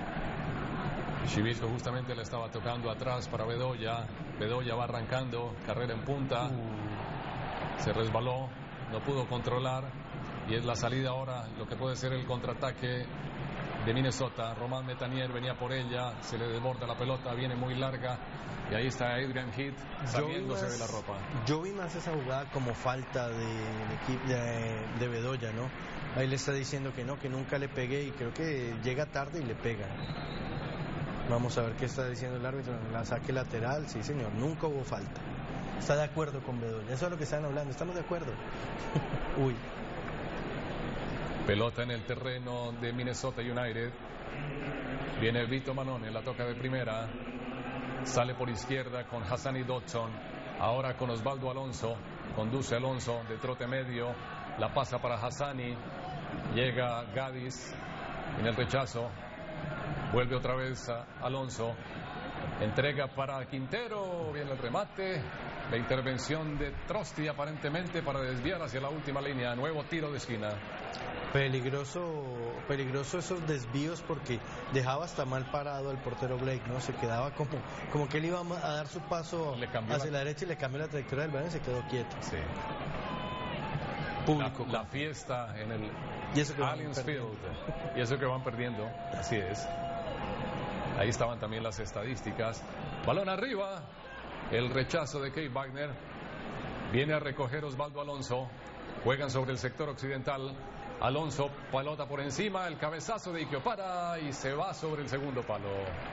Speaker 1: ¿no?
Speaker 2: Chivilco justamente le estaba tocando atrás para Bedoya, Bedoya va arrancando, carrera en punta, uh. se resbaló, no pudo controlar. Y es la salida ahora, lo que puede ser el contraataque de Minnesota. Román Metanier venía por ella, se le desborda la pelota, viene muy larga. Y ahí está Adrian Heath saliéndose más, de la ropa.
Speaker 1: Yo vi más esa jugada como falta de, de, de, de Bedoya, ¿no? Ahí le está diciendo que no, que nunca le pegué y creo que llega tarde y le pega. Vamos a ver qué está diciendo el árbitro. La saque lateral, sí señor, nunca hubo falta. Está de acuerdo con Bedoya, eso es lo que están hablando, estamos de acuerdo. Uy.
Speaker 2: Pelota en el terreno de Minnesota United. Viene Vito Manone, la toca de primera. Sale por izquierda con Hassani Dodson. Ahora con Osvaldo Alonso. Conduce Alonso de trote medio. La pasa para Hassani. Llega Gadis en el rechazo. Vuelve otra vez a Alonso. Entrega para Quintero. Viene el remate. La intervención de Trosti aparentemente para desviar hacia la última línea. Nuevo tiro de esquina.
Speaker 1: Peligroso, peligroso esos desvíos porque dejaba hasta mal parado el portero Blake, ¿no? Se quedaba como, como que él iba a dar su paso hacia la... la derecha y le cambió la trayectoria del balón y se quedó quieto.
Speaker 2: Sí.
Speaker 1: Público.
Speaker 2: La, la fiesta en el
Speaker 1: y eso que
Speaker 2: Allianz Field. Y eso que van perdiendo. Así es. Ahí estaban también las estadísticas. Balón arriba. El rechazo de Kate Wagner. Viene a recoger Osvaldo Alonso. Juegan sobre el sector occidental. Alonso, pelota por encima, el cabezazo de Iquiopara y se va sobre el segundo palo.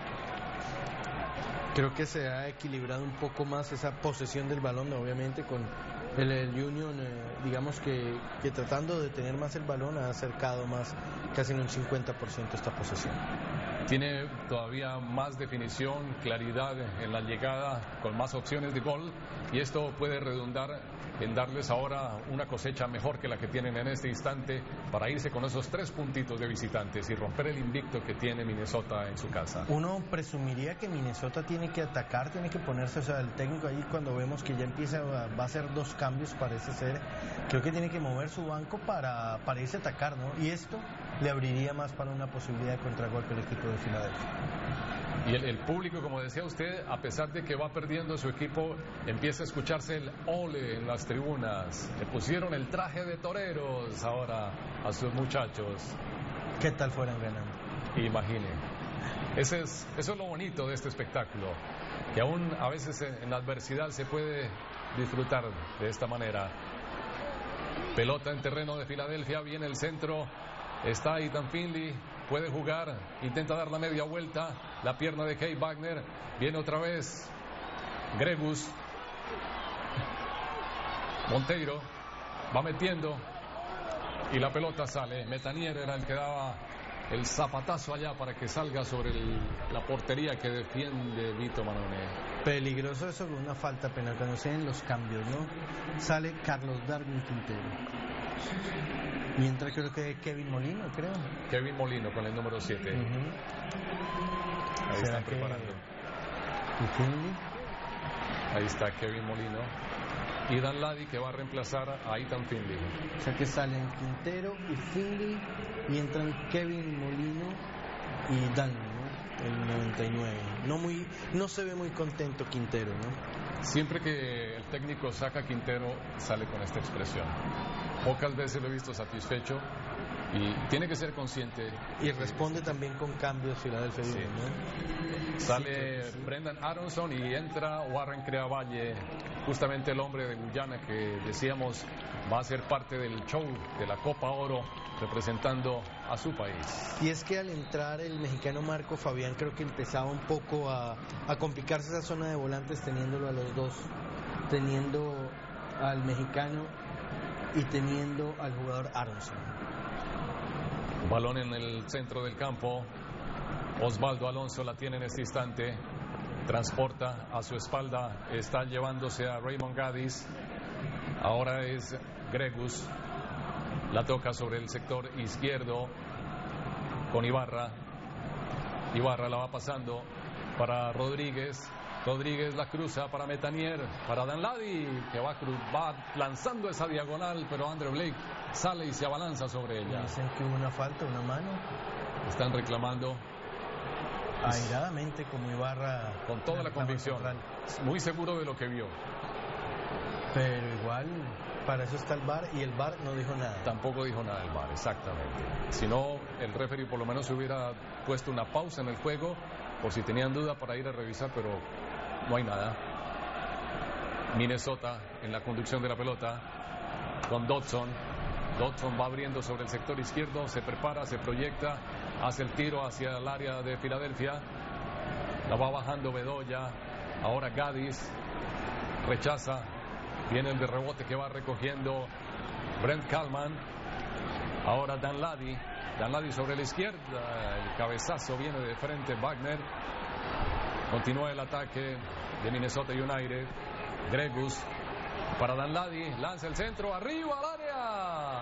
Speaker 1: Creo que se ha equilibrado un poco más esa posesión del balón, obviamente con el, el Union, eh, digamos que, que tratando de tener más el balón ha acercado más, casi en un cincuenta por ciento esta posesión.
Speaker 2: Tiene todavía más definición, claridad en la llegada, con más opciones de gol, y esto puede redundar en darles ahora una cosecha mejor que la que tienen en este instante para irse con esos tres puntitos de visitantes y romper el invicto que tiene Minnesota en su casa.
Speaker 1: Uno presumiría que Minnesota tiene que atacar, tiene que ponerse, o sea, el técnico ahí cuando vemos que ya empieza, va a hacer dos cambios, parece ser, creo que tiene que mover su banco para, para irse a atacar, ¿no? Y esto le abriría más para una posibilidad de contragolpe al equipo de Filadelfia.
Speaker 2: Y el, el público, como decía usted, a pesar de que va perdiendo su equipo, empieza a escucharse el ole en las tribunas. Le pusieron el traje de toreros ahora a sus muchachos.
Speaker 1: ¿Qué tal fueran ganando?
Speaker 2: Imagine. Ese es, eso es lo bonito de este espectáculo, que aún a veces en, en la adversidad se puede disfrutar de esta manera. Pelota en terreno de Filadelfia, viene el centro. Está Ethan Finley, puede jugar, intenta dar la media vuelta, la pierna de Kai Wagner, viene otra vez Gregus, Monteiro, va metiendo y la pelota sale. Metanier era el que daba el zapatazo allá para que salga sobre el, la portería que defiende Vito Manone.
Speaker 1: Peligroso eso con una falta penal cuando se den los cambios, ¿no? Sale Carlos Darwin Quintero. Mientras creo que Kevin Molino, creo.
Speaker 2: Kevin Molino con el número siete. Uh-huh. Ahí están que... preparando.
Speaker 1: ¿Y Finley?
Speaker 2: Ahí está Kevin Molino. Y Dan Ladi que va a reemplazar a Ethan Finley.
Speaker 1: O sea que salen Quintero y Finley y entran Kevin Molino y Dan, ¿no? El noventa y nueve. No, muy, no se ve muy contento Quintero, ¿no?
Speaker 2: Siempre que el técnico saca a Quintero sale con esta expresión. Pocas veces lo he visto satisfecho y tiene que ser consciente.
Speaker 1: Y responde también con cambios Philadelphia
Speaker 2: sí.
Speaker 1: Union, ¿no?
Speaker 2: Sale
Speaker 1: sí, sí.
Speaker 2: Brendan Aronson y entra Warren Creavalle, justamente el hombre de Guyana que decíamos va a ser parte del show de la Copa Oro representando a su país.
Speaker 1: Y es que al entrar el mexicano Marco Fabián creo que empezaba un poco a, a complicarse esa zona de volantes teniéndolo a los dos, teniendo al mexicano y teniendo al jugador Aronson.
Speaker 2: Balón en el centro del campo. Osvaldo Alonso la tiene en este instante. Transporta a su espalda. Está llevándose a Raymond Gaddis. Ahora es Gregus. La toca sobre el sector izquierdo con Ibarra. Ibarra la va pasando para Rodríguez. Rodríguez la cruza para Metanier, para Dan Ladi, que va, va lanzando esa diagonal, pero Andre Blake sale y se abalanza sobre ella.
Speaker 1: Dicen que hubo una falta, una mano.
Speaker 2: Están reclamando.
Speaker 1: Airadamente como Ibarra.
Speaker 2: Con toda la convicción. Muy seguro de lo que vio.
Speaker 1: Pero igual, para eso está el V A R y el V A R no dijo nada.
Speaker 2: Tampoco dijo nada el V A R, exactamente. Si no, el referee por lo menos hubiera puesto una pausa en el juego por si tenían duda para ir a revisar, pero no hay nada. Minnesota en la conducción de la pelota con Dodson. Dodson va abriendo sobre el sector izquierdo, se prepara, se proyecta, hace el tiro hacia el área de Filadelfia. La va bajando Bedoya. Ahora Gaddis rechaza. Viene el de rebote que va recogiendo Brent Kallman. Ahora Dan Ladi. Dan Ladi sobre la izquierda. El cabezazo viene de frente Wagner. Continúa el ataque de Minnesota United. Gregus para Dan Ladi. Lanza el centro arriba al área.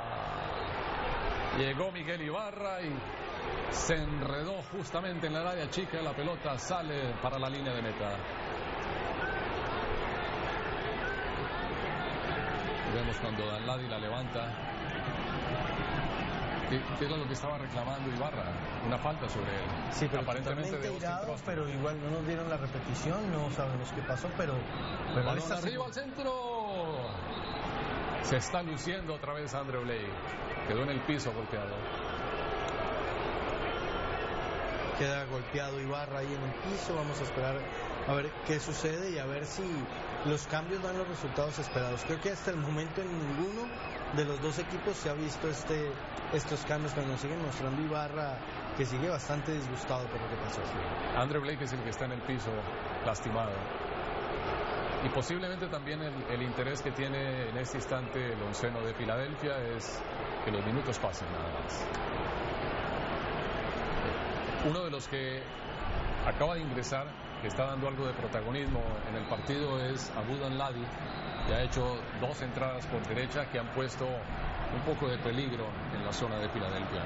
Speaker 2: Llegó Miguel Ibarra y se enredó justamente en la área chica. La pelota sale para la línea de meta. Vemos cuando Dan Ladi la levanta. ¿Qué, ¿Qué era lo que estaba reclamando Ibarra? Una falta sobre él.
Speaker 1: Sí, pero
Speaker 2: aparentemente de
Speaker 1: irado, pero igual no nos dieron la repetición, no sabemos qué pasó, pero... pero
Speaker 2: balón arriba al centro. Se está luciendo otra vez Andre Blake. Quedó en el piso golpeado.
Speaker 1: Queda golpeado Ibarra ahí en el piso. Vamos a esperar a ver qué sucede y a ver si los cambios dan los resultados esperados. Creo que hasta el momento en ninguno de los dos equipos se ha visto este estos cambios, cuando nos siguen mostrando Ibarra que sigue bastante disgustado por lo que pasó.
Speaker 2: Sí. Andre Blake es el que está en el piso lastimado. Y posiblemente también el, el interés que tiene en este instante el onceno de Filadelfia es que los minutos pasen nada más. Uno de los que acaba de ingresar, que está dando algo de protagonismo en el partido, es Abu Danladi, que ha hecho dos entradas por derecha que han puesto un poco de peligro en la zona de Filadelfia.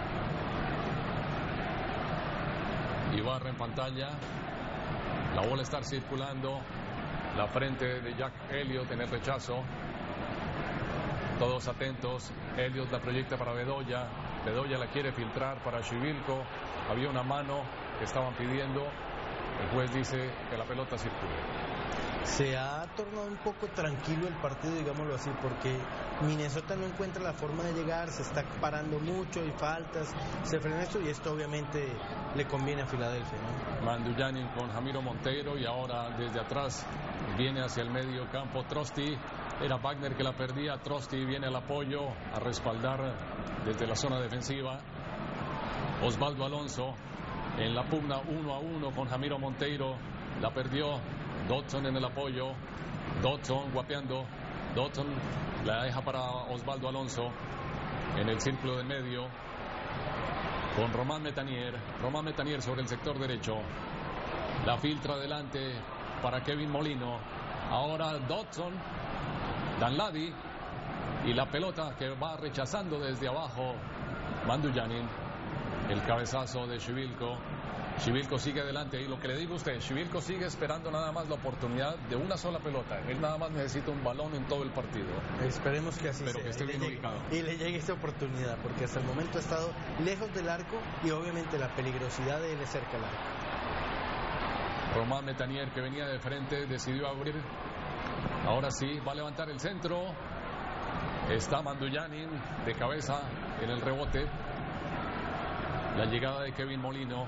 Speaker 2: Ibarra en pantalla, la bola está circulando, la frente de Jack Elliott en el rechazo, todos atentos. Elliott la proyecta para Bedoya, Bedoya la quiere filtrar para Xivilco, había una mano que estaban pidiendo, el juez dice que la pelota circule.
Speaker 1: Se ha tornado un poco tranquilo el partido, digámoslo así, porque Minnesota no encuentra la forma de llegar, se está parando mucho, hay faltas, se frena esto y esto obviamente le conviene a Filadelfia, ¿no?
Speaker 2: Mandujanin con Jamiro Monteiro y ahora desde atrás Viene hacia el medio campo Trosty. Era Wagner que la perdía. Trosty viene al apoyo a respaldar desde la zona defensiva. Osvaldo Alonso en la pugna uno a uno con Jamiro Monteiro. La perdió Dodson en el apoyo. Dodson guapeando. Dodson la deja para Osvaldo Alonso en el círculo de medio con Román Metanier. Román Metanier sobre el sector derecho. La filtra adelante para Kevin Molino. Ahora Dodson, Danladi y la pelota que va rechazando desde abajo Mandujanin. El cabezazo de Xivilco. Xivilco sigue adelante y lo que le digo a usted, Xivilco sigue esperando nada más la oportunidad de una sola pelota. Él nada más necesita un balón en todo el partido.
Speaker 1: Esperemos que así
Speaker 2: Pero
Speaker 1: sea.
Speaker 2: que esté
Speaker 1: y,
Speaker 2: bien
Speaker 1: le llegue,
Speaker 2: ubicado.
Speaker 1: y le llegue esta oportunidad, porque hasta el momento ha estado lejos del arco y obviamente la peligrosidad de él es cerca del arco.
Speaker 2: Román Metanier, que venía de frente, decidió abrir. Ahora sí, va a levantar el centro. Está Mandujanin de cabeza en el rebote. La llegada de Kevin Molino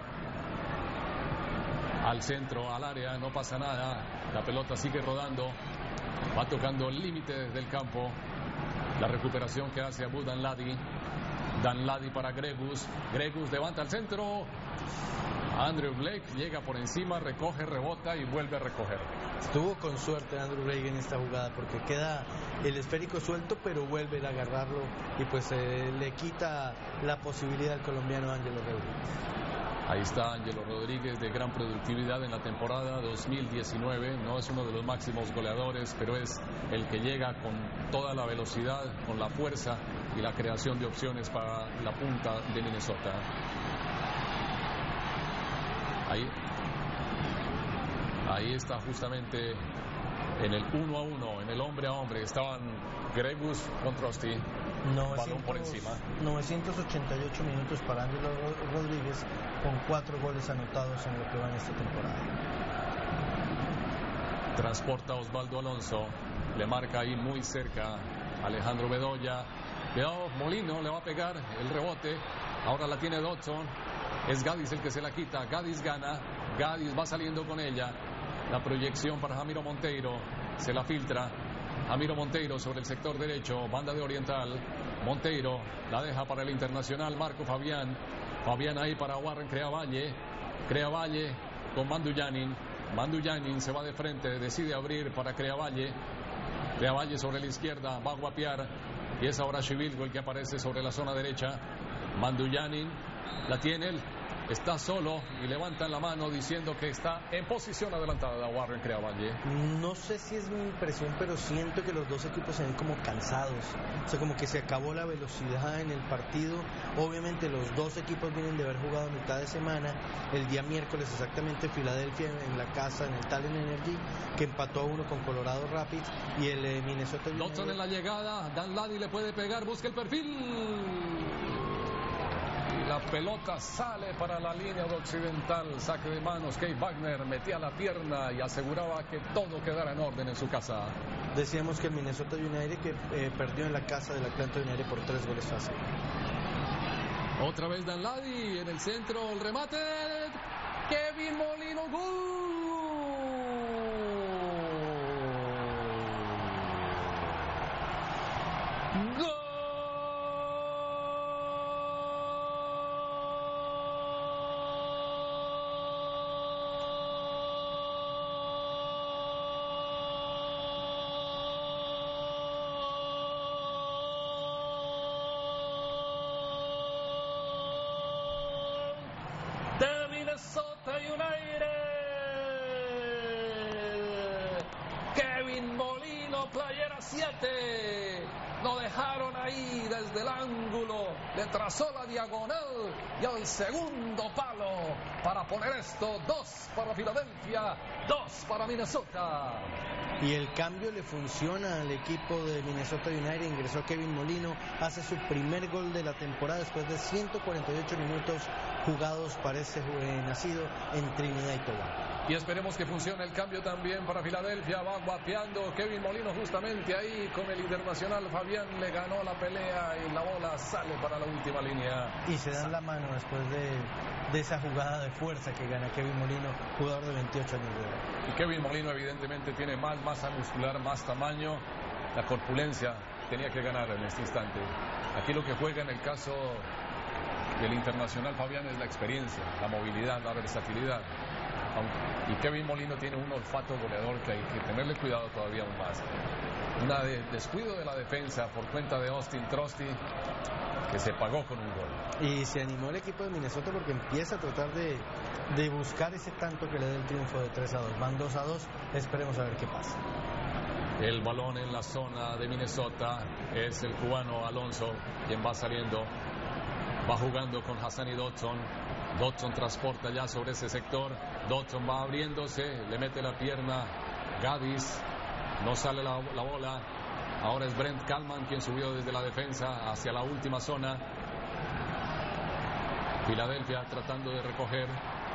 Speaker 2: al centro, al área, no pasa nada. La pelota sigue rodando. Va tocando el límite del campo. La recuperación que hace Abu Danladi. Danladi para Gregus. Gregus levanta el centro. Andrew Blake llega por encima, recoge, rebota y vuelve a recoger.
Speaker 1: Estuvo con suerte Andrew Blake en esta jugada porque queda el esférico suelto, pero vuelve a agarrarlo y pues eh, le quita la posibilidad al colombiano Ángelo Rodríguez.
Speaker 2: Ahí está Ángelo Rodríguez, de gran productividad en la temporada dos mil diecinueve. No es uno de los máximos goleadores, pero es el que llega con toda la velocidad, con la fuerza y la creación de opciones para la punta de Minnesota. Ahí, ahí está justamente en el uno a uno, en el hombre a hombre. Estaban Gregus con Trosty. Balón por encima.
Speaker 1: novecientos ochenta y ocho minutos para Ángelo Rodríguez con cuatro goles anotados en lo que va en esta temporada.
Speaker 2: Transporta Osvaldo Alonso. Le marca ahí muy cerca Alejandro Bedoya. Cuidado, Molino le va a pegar el rebote. Ahora la tiene Dodson. Es Gadis el que se la quita. Gadis gana. Gadis va saliendo con ella. La proyección para Jamiro Monteiro. Se la filtra. Jamiro Monteiro sobre el sector derecho. Banda de Oriental. Monteiro la deja para el internacional Marco Fabián. Fabián ahí para Warren Creavalle. Creavalle con Mandujanin. Mandujanin se va de frente. Decide abrir para Creavalle. Creavalle sobre la izquierda. Va a guapear. Y es ahora Xivilco el que aparece sobre la zona derecha. Mandujanin la tiene él, está solo y levantan la mano diciendo que está en posición adelantada Warren Creavalle.
Speaker 1: No sé si es mi impresión, pero siento que los dos equipos se ven como cansados. O sea, como que se acabó la velocidad en el partido. Obviamente los dos equipos vienen de haber jugado mitad de semana. El día miércoles exactamente Filadelfia en la casa, en el Talent Energy, que empató a uno con Colorado Rapids. Y el eh, Minnesota United.
Speaker 2: Dodson en la llegada, Danladi le puede pegar, busca el perfil. La pelota sale para la línea occidental, saque de manos. Kate Wagner metía la pierna y aseguraba que todo quedara en orden en su casa.
Speaker 1: Decíamos que el Minnesota United que eh, perdió en la casa del Atlanta United por tres goles fácil.
Speaker 2: Otra vez Danladi en el centro, el remate. Kevin Molino, gol. Gol.
Speaker 9: Minnesota United. Kevin Molino, playera siete. Lo dejaron ahí desde el ángulo. Le trazó la diagonal y al segundo palo para poner esto. Dos para Filadelfia, dos para Minnesota.
Speaker 1: Y el cambio le funciona al equipo de Minnesota United. Ingresó Kevin Molino, hace su primer gol de la temporada después de ciento cuarenta y ocho minutos jugados para ese nacido en Trinidad y Tobago.
Speaker 2: Y esperemos que funcione el cambio también para Filadelfia. Va guapeando Kevin Molino justamente ahí con el internacional. Fabián le ganó la pelea y la bola sale para la última línea.
Speaker 1: Y se dan la mano después de, de esa jugada de fuerza que gana Kevin Molino, jugador de veintiocho años de edad.
Speaker 2: Y Kevin Molino evidentemente tiene más masa muscular, más tamaño. La corpulencia tenía que ganar en este instante. Aquí lo que juega en el caso del internacional Fabián es la experiencia, la movilidad, la versatilidad. Y Kevin Molino tiene un olfato goleador que hay que tenerle cuidado todavía aún más. Un de, descuido de la defensa por cuenta de Austin Trusty, que se pagó con un gol.
Speaker 1: Y se animó el equipo de Minnesota porque empieza a tratar de, de buscar ese tanto que le dé el triunfo de tres a dos. Van dos a dos, esperemos a ver qué pasa.
Speaker 2: El balón en la zona de Minnesota es el cubano Alonso, quien va saliendo, va jugando con Hassani Dotson. Dotson transporta ya sobre ese sector. Dotson va abriéndose, le mete la pierna Gaddis, no sale la, la bola. Ahora es Brent Kallman quien subió desde la defensa hacia la última zona. Filadelfia tratando de recoger.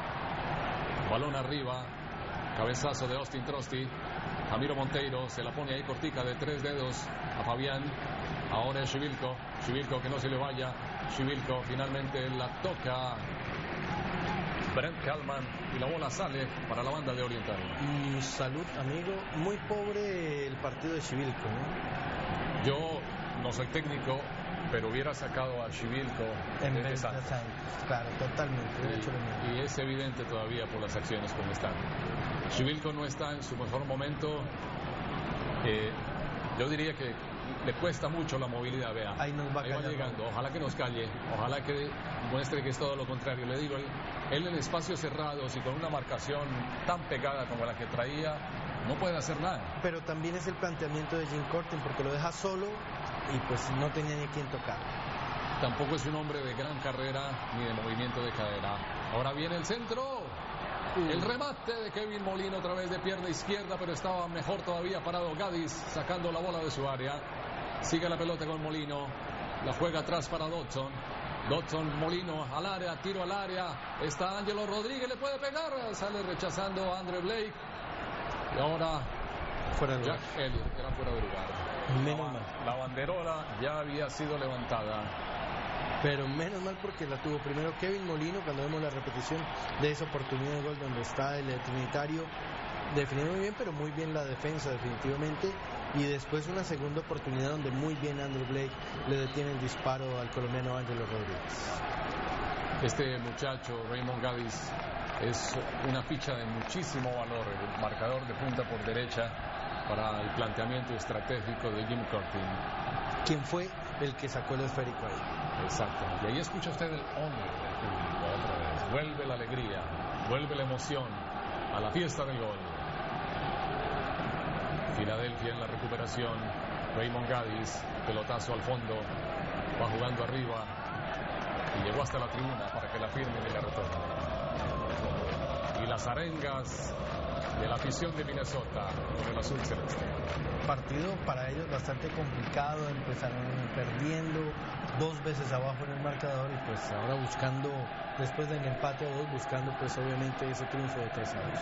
Speaker 2: Balón arriba, cabezazo de Austin Trusty. Jamiro Monteiro se la pone ahí cortica de tres dedos a Fabián. Ahora es Chivilco, Chivilco que no se le vaya. Chivilco finalmente la toca Brent Kallman y la bola sale para la banda de Oriental.
Speaker 1: Y salud, amigo, muy pobre el partido de Chivilco, ¿no?
Speaker 2: Yo no soy técnico, pero hubiera sacado a Chivilco
Speaker 1: en
Speaker 2: desde
Speaker 1: vez
Speaker 2: Santos.
Speaker 1: de Santos. Claro, totalmente. De hecho,
Speaker 2: y, y es evidente todavía por las acciones como están. Chivilco no está en su mejor momento. Eh, yo diría que le cuesta mucho la movilidad, vea.
Speaker 1: Ahí nos va,
Speaker 2: Ahí va llegando, ojalá que nos calle, ojalá que muestre que es todo lo contrario. Le digo, él, él en espacios cerrados y con una marcación tan pegada como la que traía, no puede hacer nada.
Speaker 1: Pero también es el planteamiento de Jim Curtin, porque lo deja solo y pues no tenía ni quien tocar.
Speaker 2: Tampoco es un hombre de gran carrera ni de movimiento de cadera. Ahora viene el centro. Uh. El remate de Kevin Molino otra vez de pierna izquierda, pero estaba mejor todavía parado Gaddis sacando la bola de su área. Sigue la pelota con Molino, la juega atrás para Dotson. Dotson, Molino al área, tiro al área. Está Ángelo Rodríguez, le puede pegar. Sale rechazando a Andre Blake. Y ahora
Speaker 1: fuera de
Speaker 2: Jack Elliott, era fuera de lugar.
Speaker 1: Menos mal.
Speaker 2: La banderola ya había sido levantada.
Speaker 1: Pero menos mal porque la tuvo primero Kevin Molino cuando vemos la repetición de esa oportunidad de gol donde está el trinitario definiendo muy bien, pero muy bien la defensa definitivamente, y después una segunda oportunidad donde muy bien Andrew Blake le detiene el disparo al colombiano Ángelo Rodríguez.
Speaker 2: Este muchacho Raymond Gaddis es una ficha de muchísimo valor, el marcador de punta por derecha para el planteamiento estratégico de Jim Curtin.
Speaker 1: ¿Quién fue el que sacó el esférico ahí?
Speaker 2: Exacto, y ahí escucha usted el hombre del público otra vez. Vuelve la alegría, vuelve la emoción a la fiesta del gol. Filadelfia en la recuperación. Raymond Gaddis, pelotazo al fondo, va jugando arriba y llegó hasta la tribuna para que la firmen y la retornen. Y las arengas de la afición de Minnesota con el azul celeste.
Speaker 1: Partido para ellos bastante complicado, empezaron perdiendo dos veces abajo en el marcador y pues ahora buscando, después del empate a dos, buscando pues obviamente ese triunfo de tres a dos.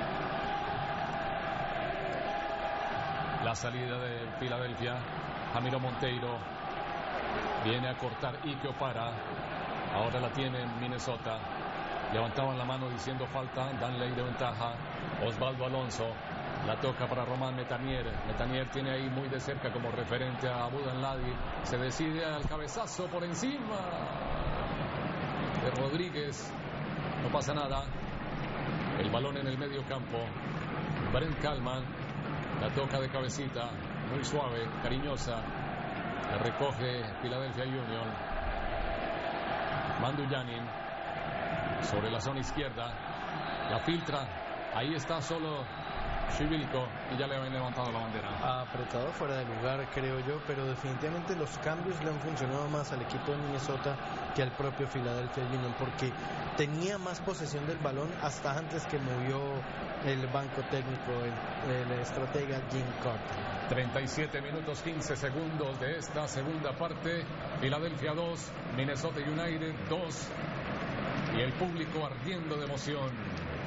Speaker 2: La salida de Filadelfia, Jamiro Monteiro viene a cortar Ike Opara, ahora la tiene en Minnesota. Levantaban la mano diciendo falta, Danley de ventaja. Osvaldo Alonso la toca para Román Metanier. Metanier tiene ahí muy de cerca como referente a Abu Danladi. Se decide al cabezazo por encima de Rodríguez. No pasa nada. El balón en el medio campo. Brent Kallman la toca de cabecita, muy suave, cariñosa. La recoge Philadelphia Union. Mandu Janin sobre la zona izquierda, la filtra, ahí está solo Chivilco y ya le habían levantado la bandera.
Speaker 1: Apretado fuera de lugar, creo yo, pero definitivamente los cambios le han funcionado más al equipo de Minnesota que al propio Philadelphia Union, porque tenía más posesión del balón hasta antes que movió el banco técnico, el, el estratega Jim Curtin.
Speaker 2: treinta y siete minutos quince segundos de esta segunda parte. Philadelphia dos, Minnesota United dos. Y el público ardiendo de emoción.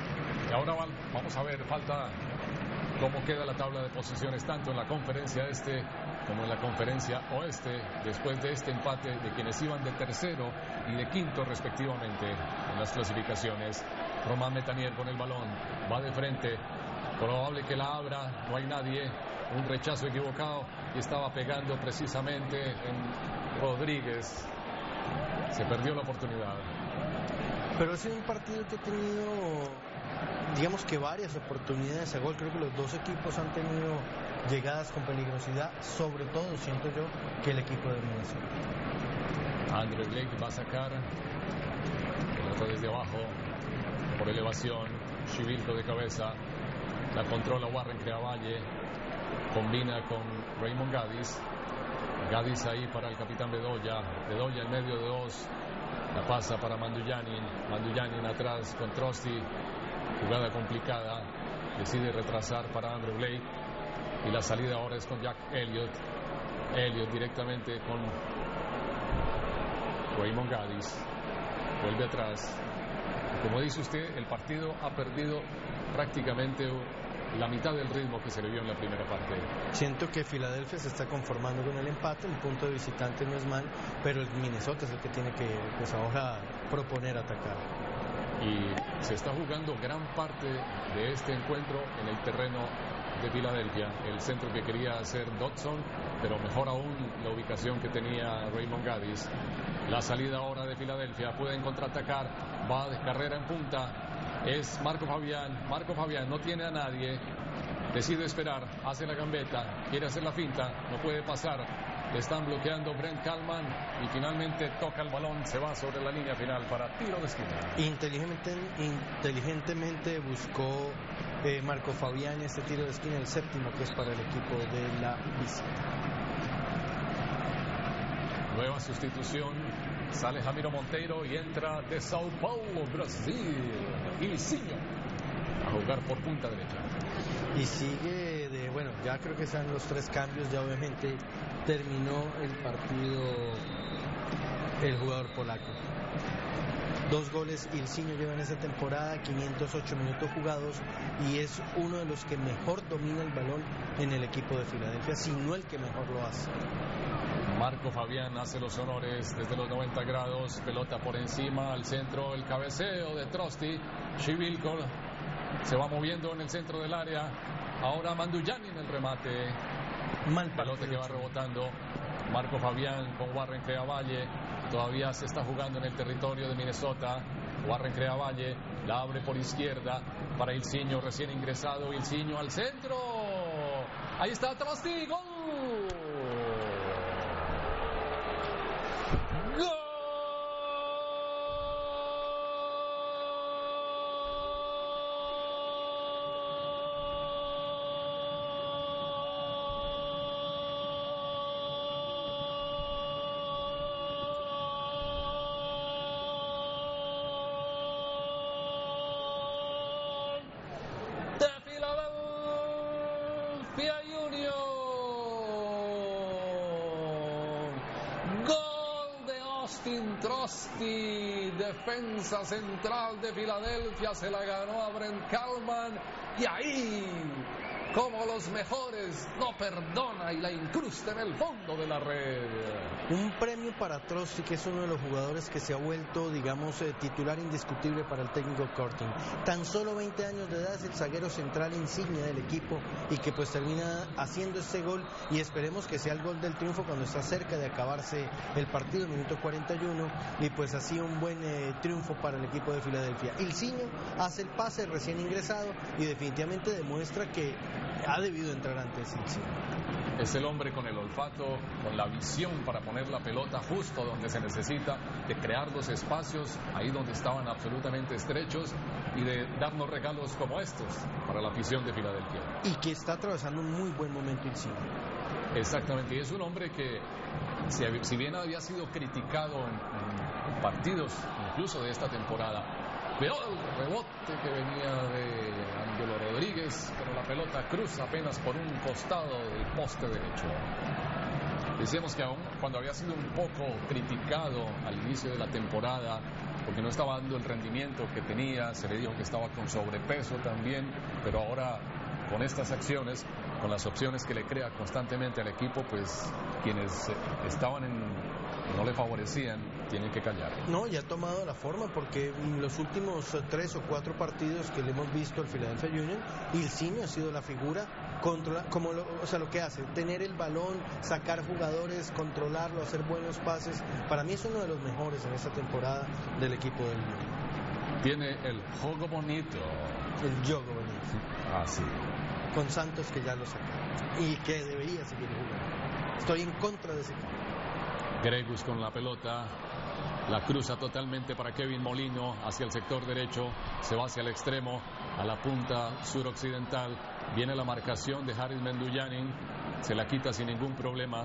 Speaker 2: Y ahora vamos a ver, falta cómo queda la tabla de posiciones tanto en la conferencia este como en la conferencia oeste, después de este empate de quienes iban de tercero y de quinto respectivamente en las clasificaciones. Román Metanier con el balón, va de frente, probable que la abra, no hay nadie, un rechazo equivocado y estaba pegando precisamente en Rodríguez. Se perdió la oportunidad.
Speaker 1: Pero ha sido un partido que ha tenido, digamos que varias oportunidades a gol. Creo que los dos equipos han tenido llegadas con peligrosidad, sobre todo siento yo que el equipo de Minnesota.
Speaker 2: Andre Blake va a sacar, pelota desde abajo, por elevación, Chivilco de cabeza, la controla Warren Creavalle, combina con Raymond Gaddis, Gaddis ahí para el capitán Bedoya, Bedoya en medio de dos, la pasa para Mandujanin, Mandujanin atrás con Trosty, jugada complicada, decide retrasar para Andrew Blake y la salida ahora es con Jack Elliott, Elliott directamente con Raymond Gaddis, vuelve atrás. Como dice usted, el partido ha perdido prácticamente la mitad del ritmo que se le vio en la primera parte.
Speaker 1: Siento que Filadelfia se está conformando con el empate, el punto de visitante no es mal, pero el Minnesota es el que tiene que pues, ahora proponer atacar.
Speaker 2: Y se está jugando gran parte de este encuentro en el terreno de Filadelfia, el centro que quería hacer Dodson, pero mejor aún la ubicación que tenía Raymond Gaddis. La salida ahora de Filadelfia, pueden contraatacar, va de carrera en punta, es Marco Fabián, Marco Fabián no tiene a nadie, decide esperar, hace la gambeta, quiere hacer la finta, no puede pasar, le están bloqueando Brent Kallman y finalmente toca el balón, se va sobre la línea final para tiro de esquina.
Speaker 1: Inteligente, inteligentemente buscó eh, Marco Fabián este tiro de esquina, el séptimo que es para el equipo de la visita.
Speaker 2: Nueva sustitución, sale Jamiro Monteiro y entra de Sao Paulo, Brasil, Ilsinho, a jugar por punta derecha.
Speaker 1: Y sigue de, bueno, ya creo que sean los tres cambios, ya obviamente terminó el partido el jugador polaco. Dos goles Ilsinho lleva en esta temporada, quinientos ocho minutos jugados y es uno de los que mejor domina el balón en el equipo de Filadelfia, si no el que mejor lo hace.
Speaker 2: Marco Fabián hace los honores desde los noventa grados, pelota por encima, al centro, el cabeceo de Trosty, Chivilco se va moviendo en el centro del área, ahora Mandujanin en el remate,
Speaker 1: mal
Speaker 2: pelota que va rebotando, Marco Fabián con Warren Creavalle, todavía se está jugando en el territorio de Minnesota, Warren Creavalle la abre por izquierda para Ilsinho recién ingresado, Ilsinho al centro, ahí está Trosty, gol. Trosty, defensa central de Filadelfia, se la ganó a Brent Kallman y ahí, como los mejores, no perdona y la incrusta en el fondo de la red.
Speaker 1: Un premio para Trosty, que es uno de los jugadores que se ha vuelto, digamos, eh, titular indiscutible para el técnico Curtin. Tan solo veinte años de edad, es el zaguero central insignia del equipo y que pues termina haciendo este gol y esperemos que sea el gol del triunfo cuando está cerca de acabarse el partido, minuto cuarenta y uno, y pues así un buen eh, triunfo para el equipo de Filadelfia. Ilsinho hace el pase recién ingresado y definitivamente demuestra que ha debido entrar antes Ilsinho.
Speaker 2: Es el hombre con el olfato, con la visión para poner la pelota justo donde se necesita, de crear los espacios ahí donde estaban absolutamente estrechos y de darnos regalos como estos para la afición de Filadelfia.
Speaker 1: Y que está atravesando un muy buen momento Ilsinho.
Speaker 2: Exactamente, y es un hombre que si, si bien había sido criticado en, en partidos incluso de esta temporada, pero el rebote que venía de Ángelo Rodríguez, pero la pelota cruza apenas por un costado del poste derecho. Decíamos que aún cuando había sido un poco criticado al inicio de la temporada porque no estaba dando el rendimiento que tenía, se le dijo que estaba con sobrepeso también, pero ahora con estas acciones, con las opciones que le crea constantemente al equipo, pues quienes estaban en no le favorecían, tienen que callar.
Speaker 1: No, ya ha tomado la forma, porque en los últimos tres o cuatro partidos que le hemos visto al Philadelphia Union, Ilsinho ha sido la figura, controla, como lo, o sea, lo que hace, tener el balón, sacar jugadores, controlarlo, hacer buenos pases. Para mí es uno de los mejores en esta temporada del equipo del Union.
Speaker 2: Tiene el juego bonito.
Speaker 1: El juego bonito.
Speaker 2: Ah, sí.
Speaker 1: Con Santos, que ya lo sacó y que debería seguir jugando. Estoy en contra de ese cambio.
Speaker 2: Gregus con la pelota, la cruza totalmente para Kevin Molino hacia el sector derecho, se va hacia el extremo, a la punta suroccidental, viene la marcación de Haris Menduyanin, se la quita sin ningún problema.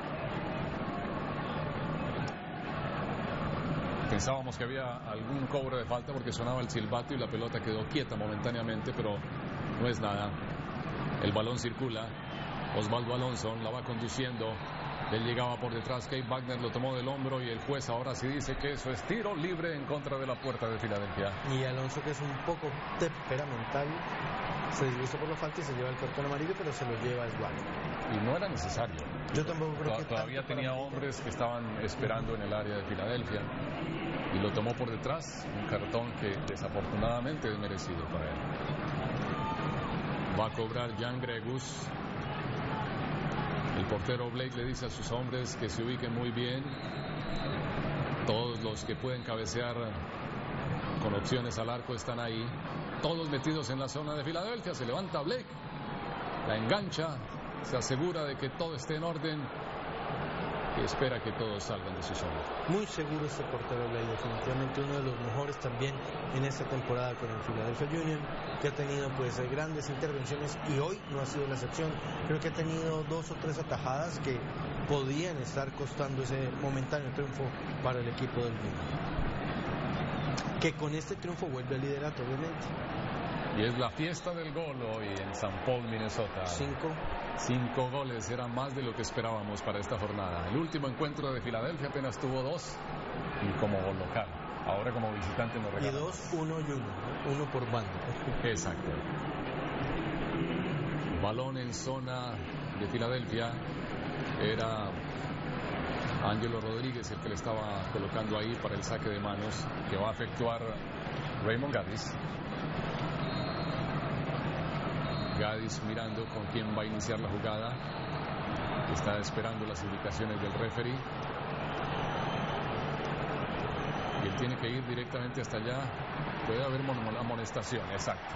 Speaker 2: Pensábamos que había algún cobro de falta porque sonaba el silbato y la pelota quedó quieta momentáneamente, pero no es nada. El balón circula, Osvaldo Alonso la va conduciendo. Él llegaba por detrás, Kate Wagner lo tomó del hombro y el juez ahora sí dice que eso es tiro libre en contra de la puerta de Filadelfia.
Speaker 1: Y Alonso, que es un poco temperamental, se disgustó por la falta y se lleva el cartón amarillo, pero se lo lleva el Wagner.
Speaker 2: Y no era necesario.
Speaker 1: Yo tampoco creo
Speaker 2: Tod
Speaker 1: que
Speaker 2: Todavía tenía hombres que estaban esperando en el área de Filadelfia y lo tomó por detrás, un cartón que desafortunadamente es merecido para él. Va a cobrar Jan Gregus. El portero Blake le dice a sus hombres que se ubiquen muy bien. Todos los que pueden cabecear con opciones al arco están ahí. Todos metidos en la zona de Filadelfia. Se levanta Blake, la engancha, se asegura de que todo esté en orden y espera que todos salgan de su zona.
Speaker 1: Muy seguro este portero Blake, definitivamente uno de los mejores también en esta temporada con el Philadelphia Union, que ha tenido pues grandes intervenciones y hoy no ha sido la excepción. Creo que ha tenido dos o tres atajadas que podían estar costando ese momentáneo triunfo para el equipo del Union, que con este triunfo vuelve al liderato, obviamente.
Speaker 2: Y es la fiesta del gol hoy en San Paul, Minnesota.
Speaker 1: Cinco.
Speaker 2: Cinco goles, era más de lo que esperábamos para esta jornada. El último encuentro de Filadelfia apenas tuvo dos, y como gol local. Ahora como visitante nos regalan.
Speaker 1: Y dos, uno y uno, ¿no? Uno por bando.
Speaker 2: Exacto. Balón en zona de Filadelfia. Era Ángelo Rodríguez el que le estaba colocando ahí para el saque de manos que va a efectuar Raymond Gaddis. Gaddis mirando con quién va a iniciar la jugada. Está esperando las indicaciones del referee. Y él tiene que ir directamente hasta allá. Puede haber amonestación, exacto.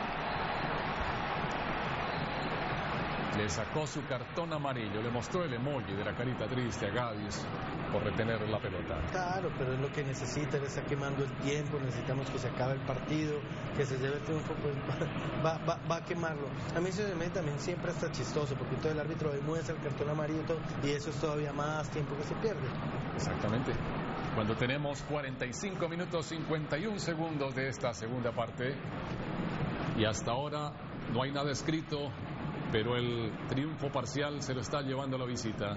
Speaker 2: Le sacó su cartón amarillo, le mostró el emoji de la carita triste a Gaddis por retener la pelota.
Speaker 1: Claro, pero es lo que necesita, le está quemando el tiempo, necesitamos que se acabe el partido, que se lleve el triunfo, pues va, va, va a quemarlo. A mí se me también siempre está chistoso, porque todo el árbitro demuestra el cartón amarillo y todo, y eso es todavía más tiempo que se pierde.
Speaker 2: Exactamente. Cuando tenemos cuarenta y cinco minutos cincuenta y un segundos de esta segunda parte, y hasta ahora no hay nada escrito, pero el triunfo parcial se lo está llevando a la visita.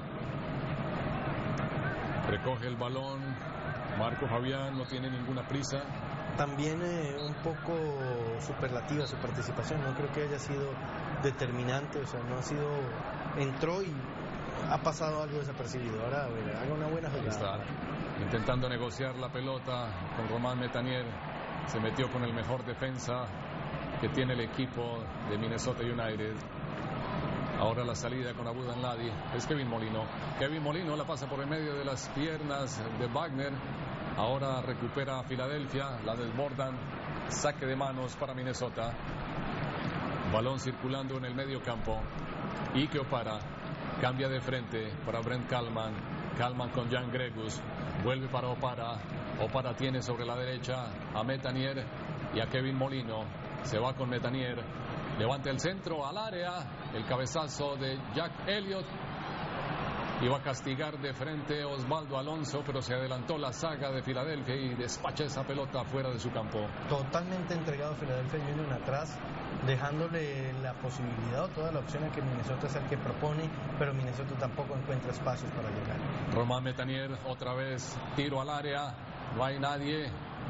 Speaker 2: Recoge el balón Marco Fabián, no tiene ninguna prisa.
Speaker 1: También eh, un poco superlativa su participación, no creo que haya sido determinante, o sea, no ha sido, entró y ha pasado algo desapercibido. Ahora, a ver, haga una buena jugada.
Speaker 2: Está intentando negociar la pelota con Román Metanier, se metió con el mejor defensa que tiene el equipo de Minnesota United. Ahora la salida con Abu Danladi es Kevin Molino. Kevin Molino la pasa por el medio de las piernas de Wagner. Ahora recupera a Filadelfia, la desbordan. Saque de manos para Minnesota. Balón circulando en el medio campo. Ike Opara cambia de frente para Brent Kallman. Kallman con Jan Gregus. Vuelve para Opara. Opara tiene sobre la derecha a Metanier y a Kevin Molino. Se va con Metanier. Levanta el centro al área. El cabezazo de Jack Elliott. Iba a castigar de frente Osvaldo Alonso, pero se adelantó la saga de Filadelfia y despacha esa pelota fuera de su campo.
Speaker 1: Totalmente entregado a Filadelfia Union atrás, dejándole la posibilidad o toda la opción a que Minnesota sea el que propone, pero Minnesota tampoco encuentra espacios para llegar.
Speaker 2: Román Metanier, otra vez tiro al área, no hay nadie,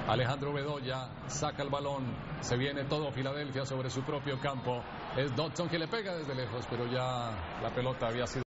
Speaker 2: Alejandro Bedoya saca el balón, se viene todo Filadelfia sobre su propio campo. Es Dodson que le pega desde lejos, pero ya la pelota había sido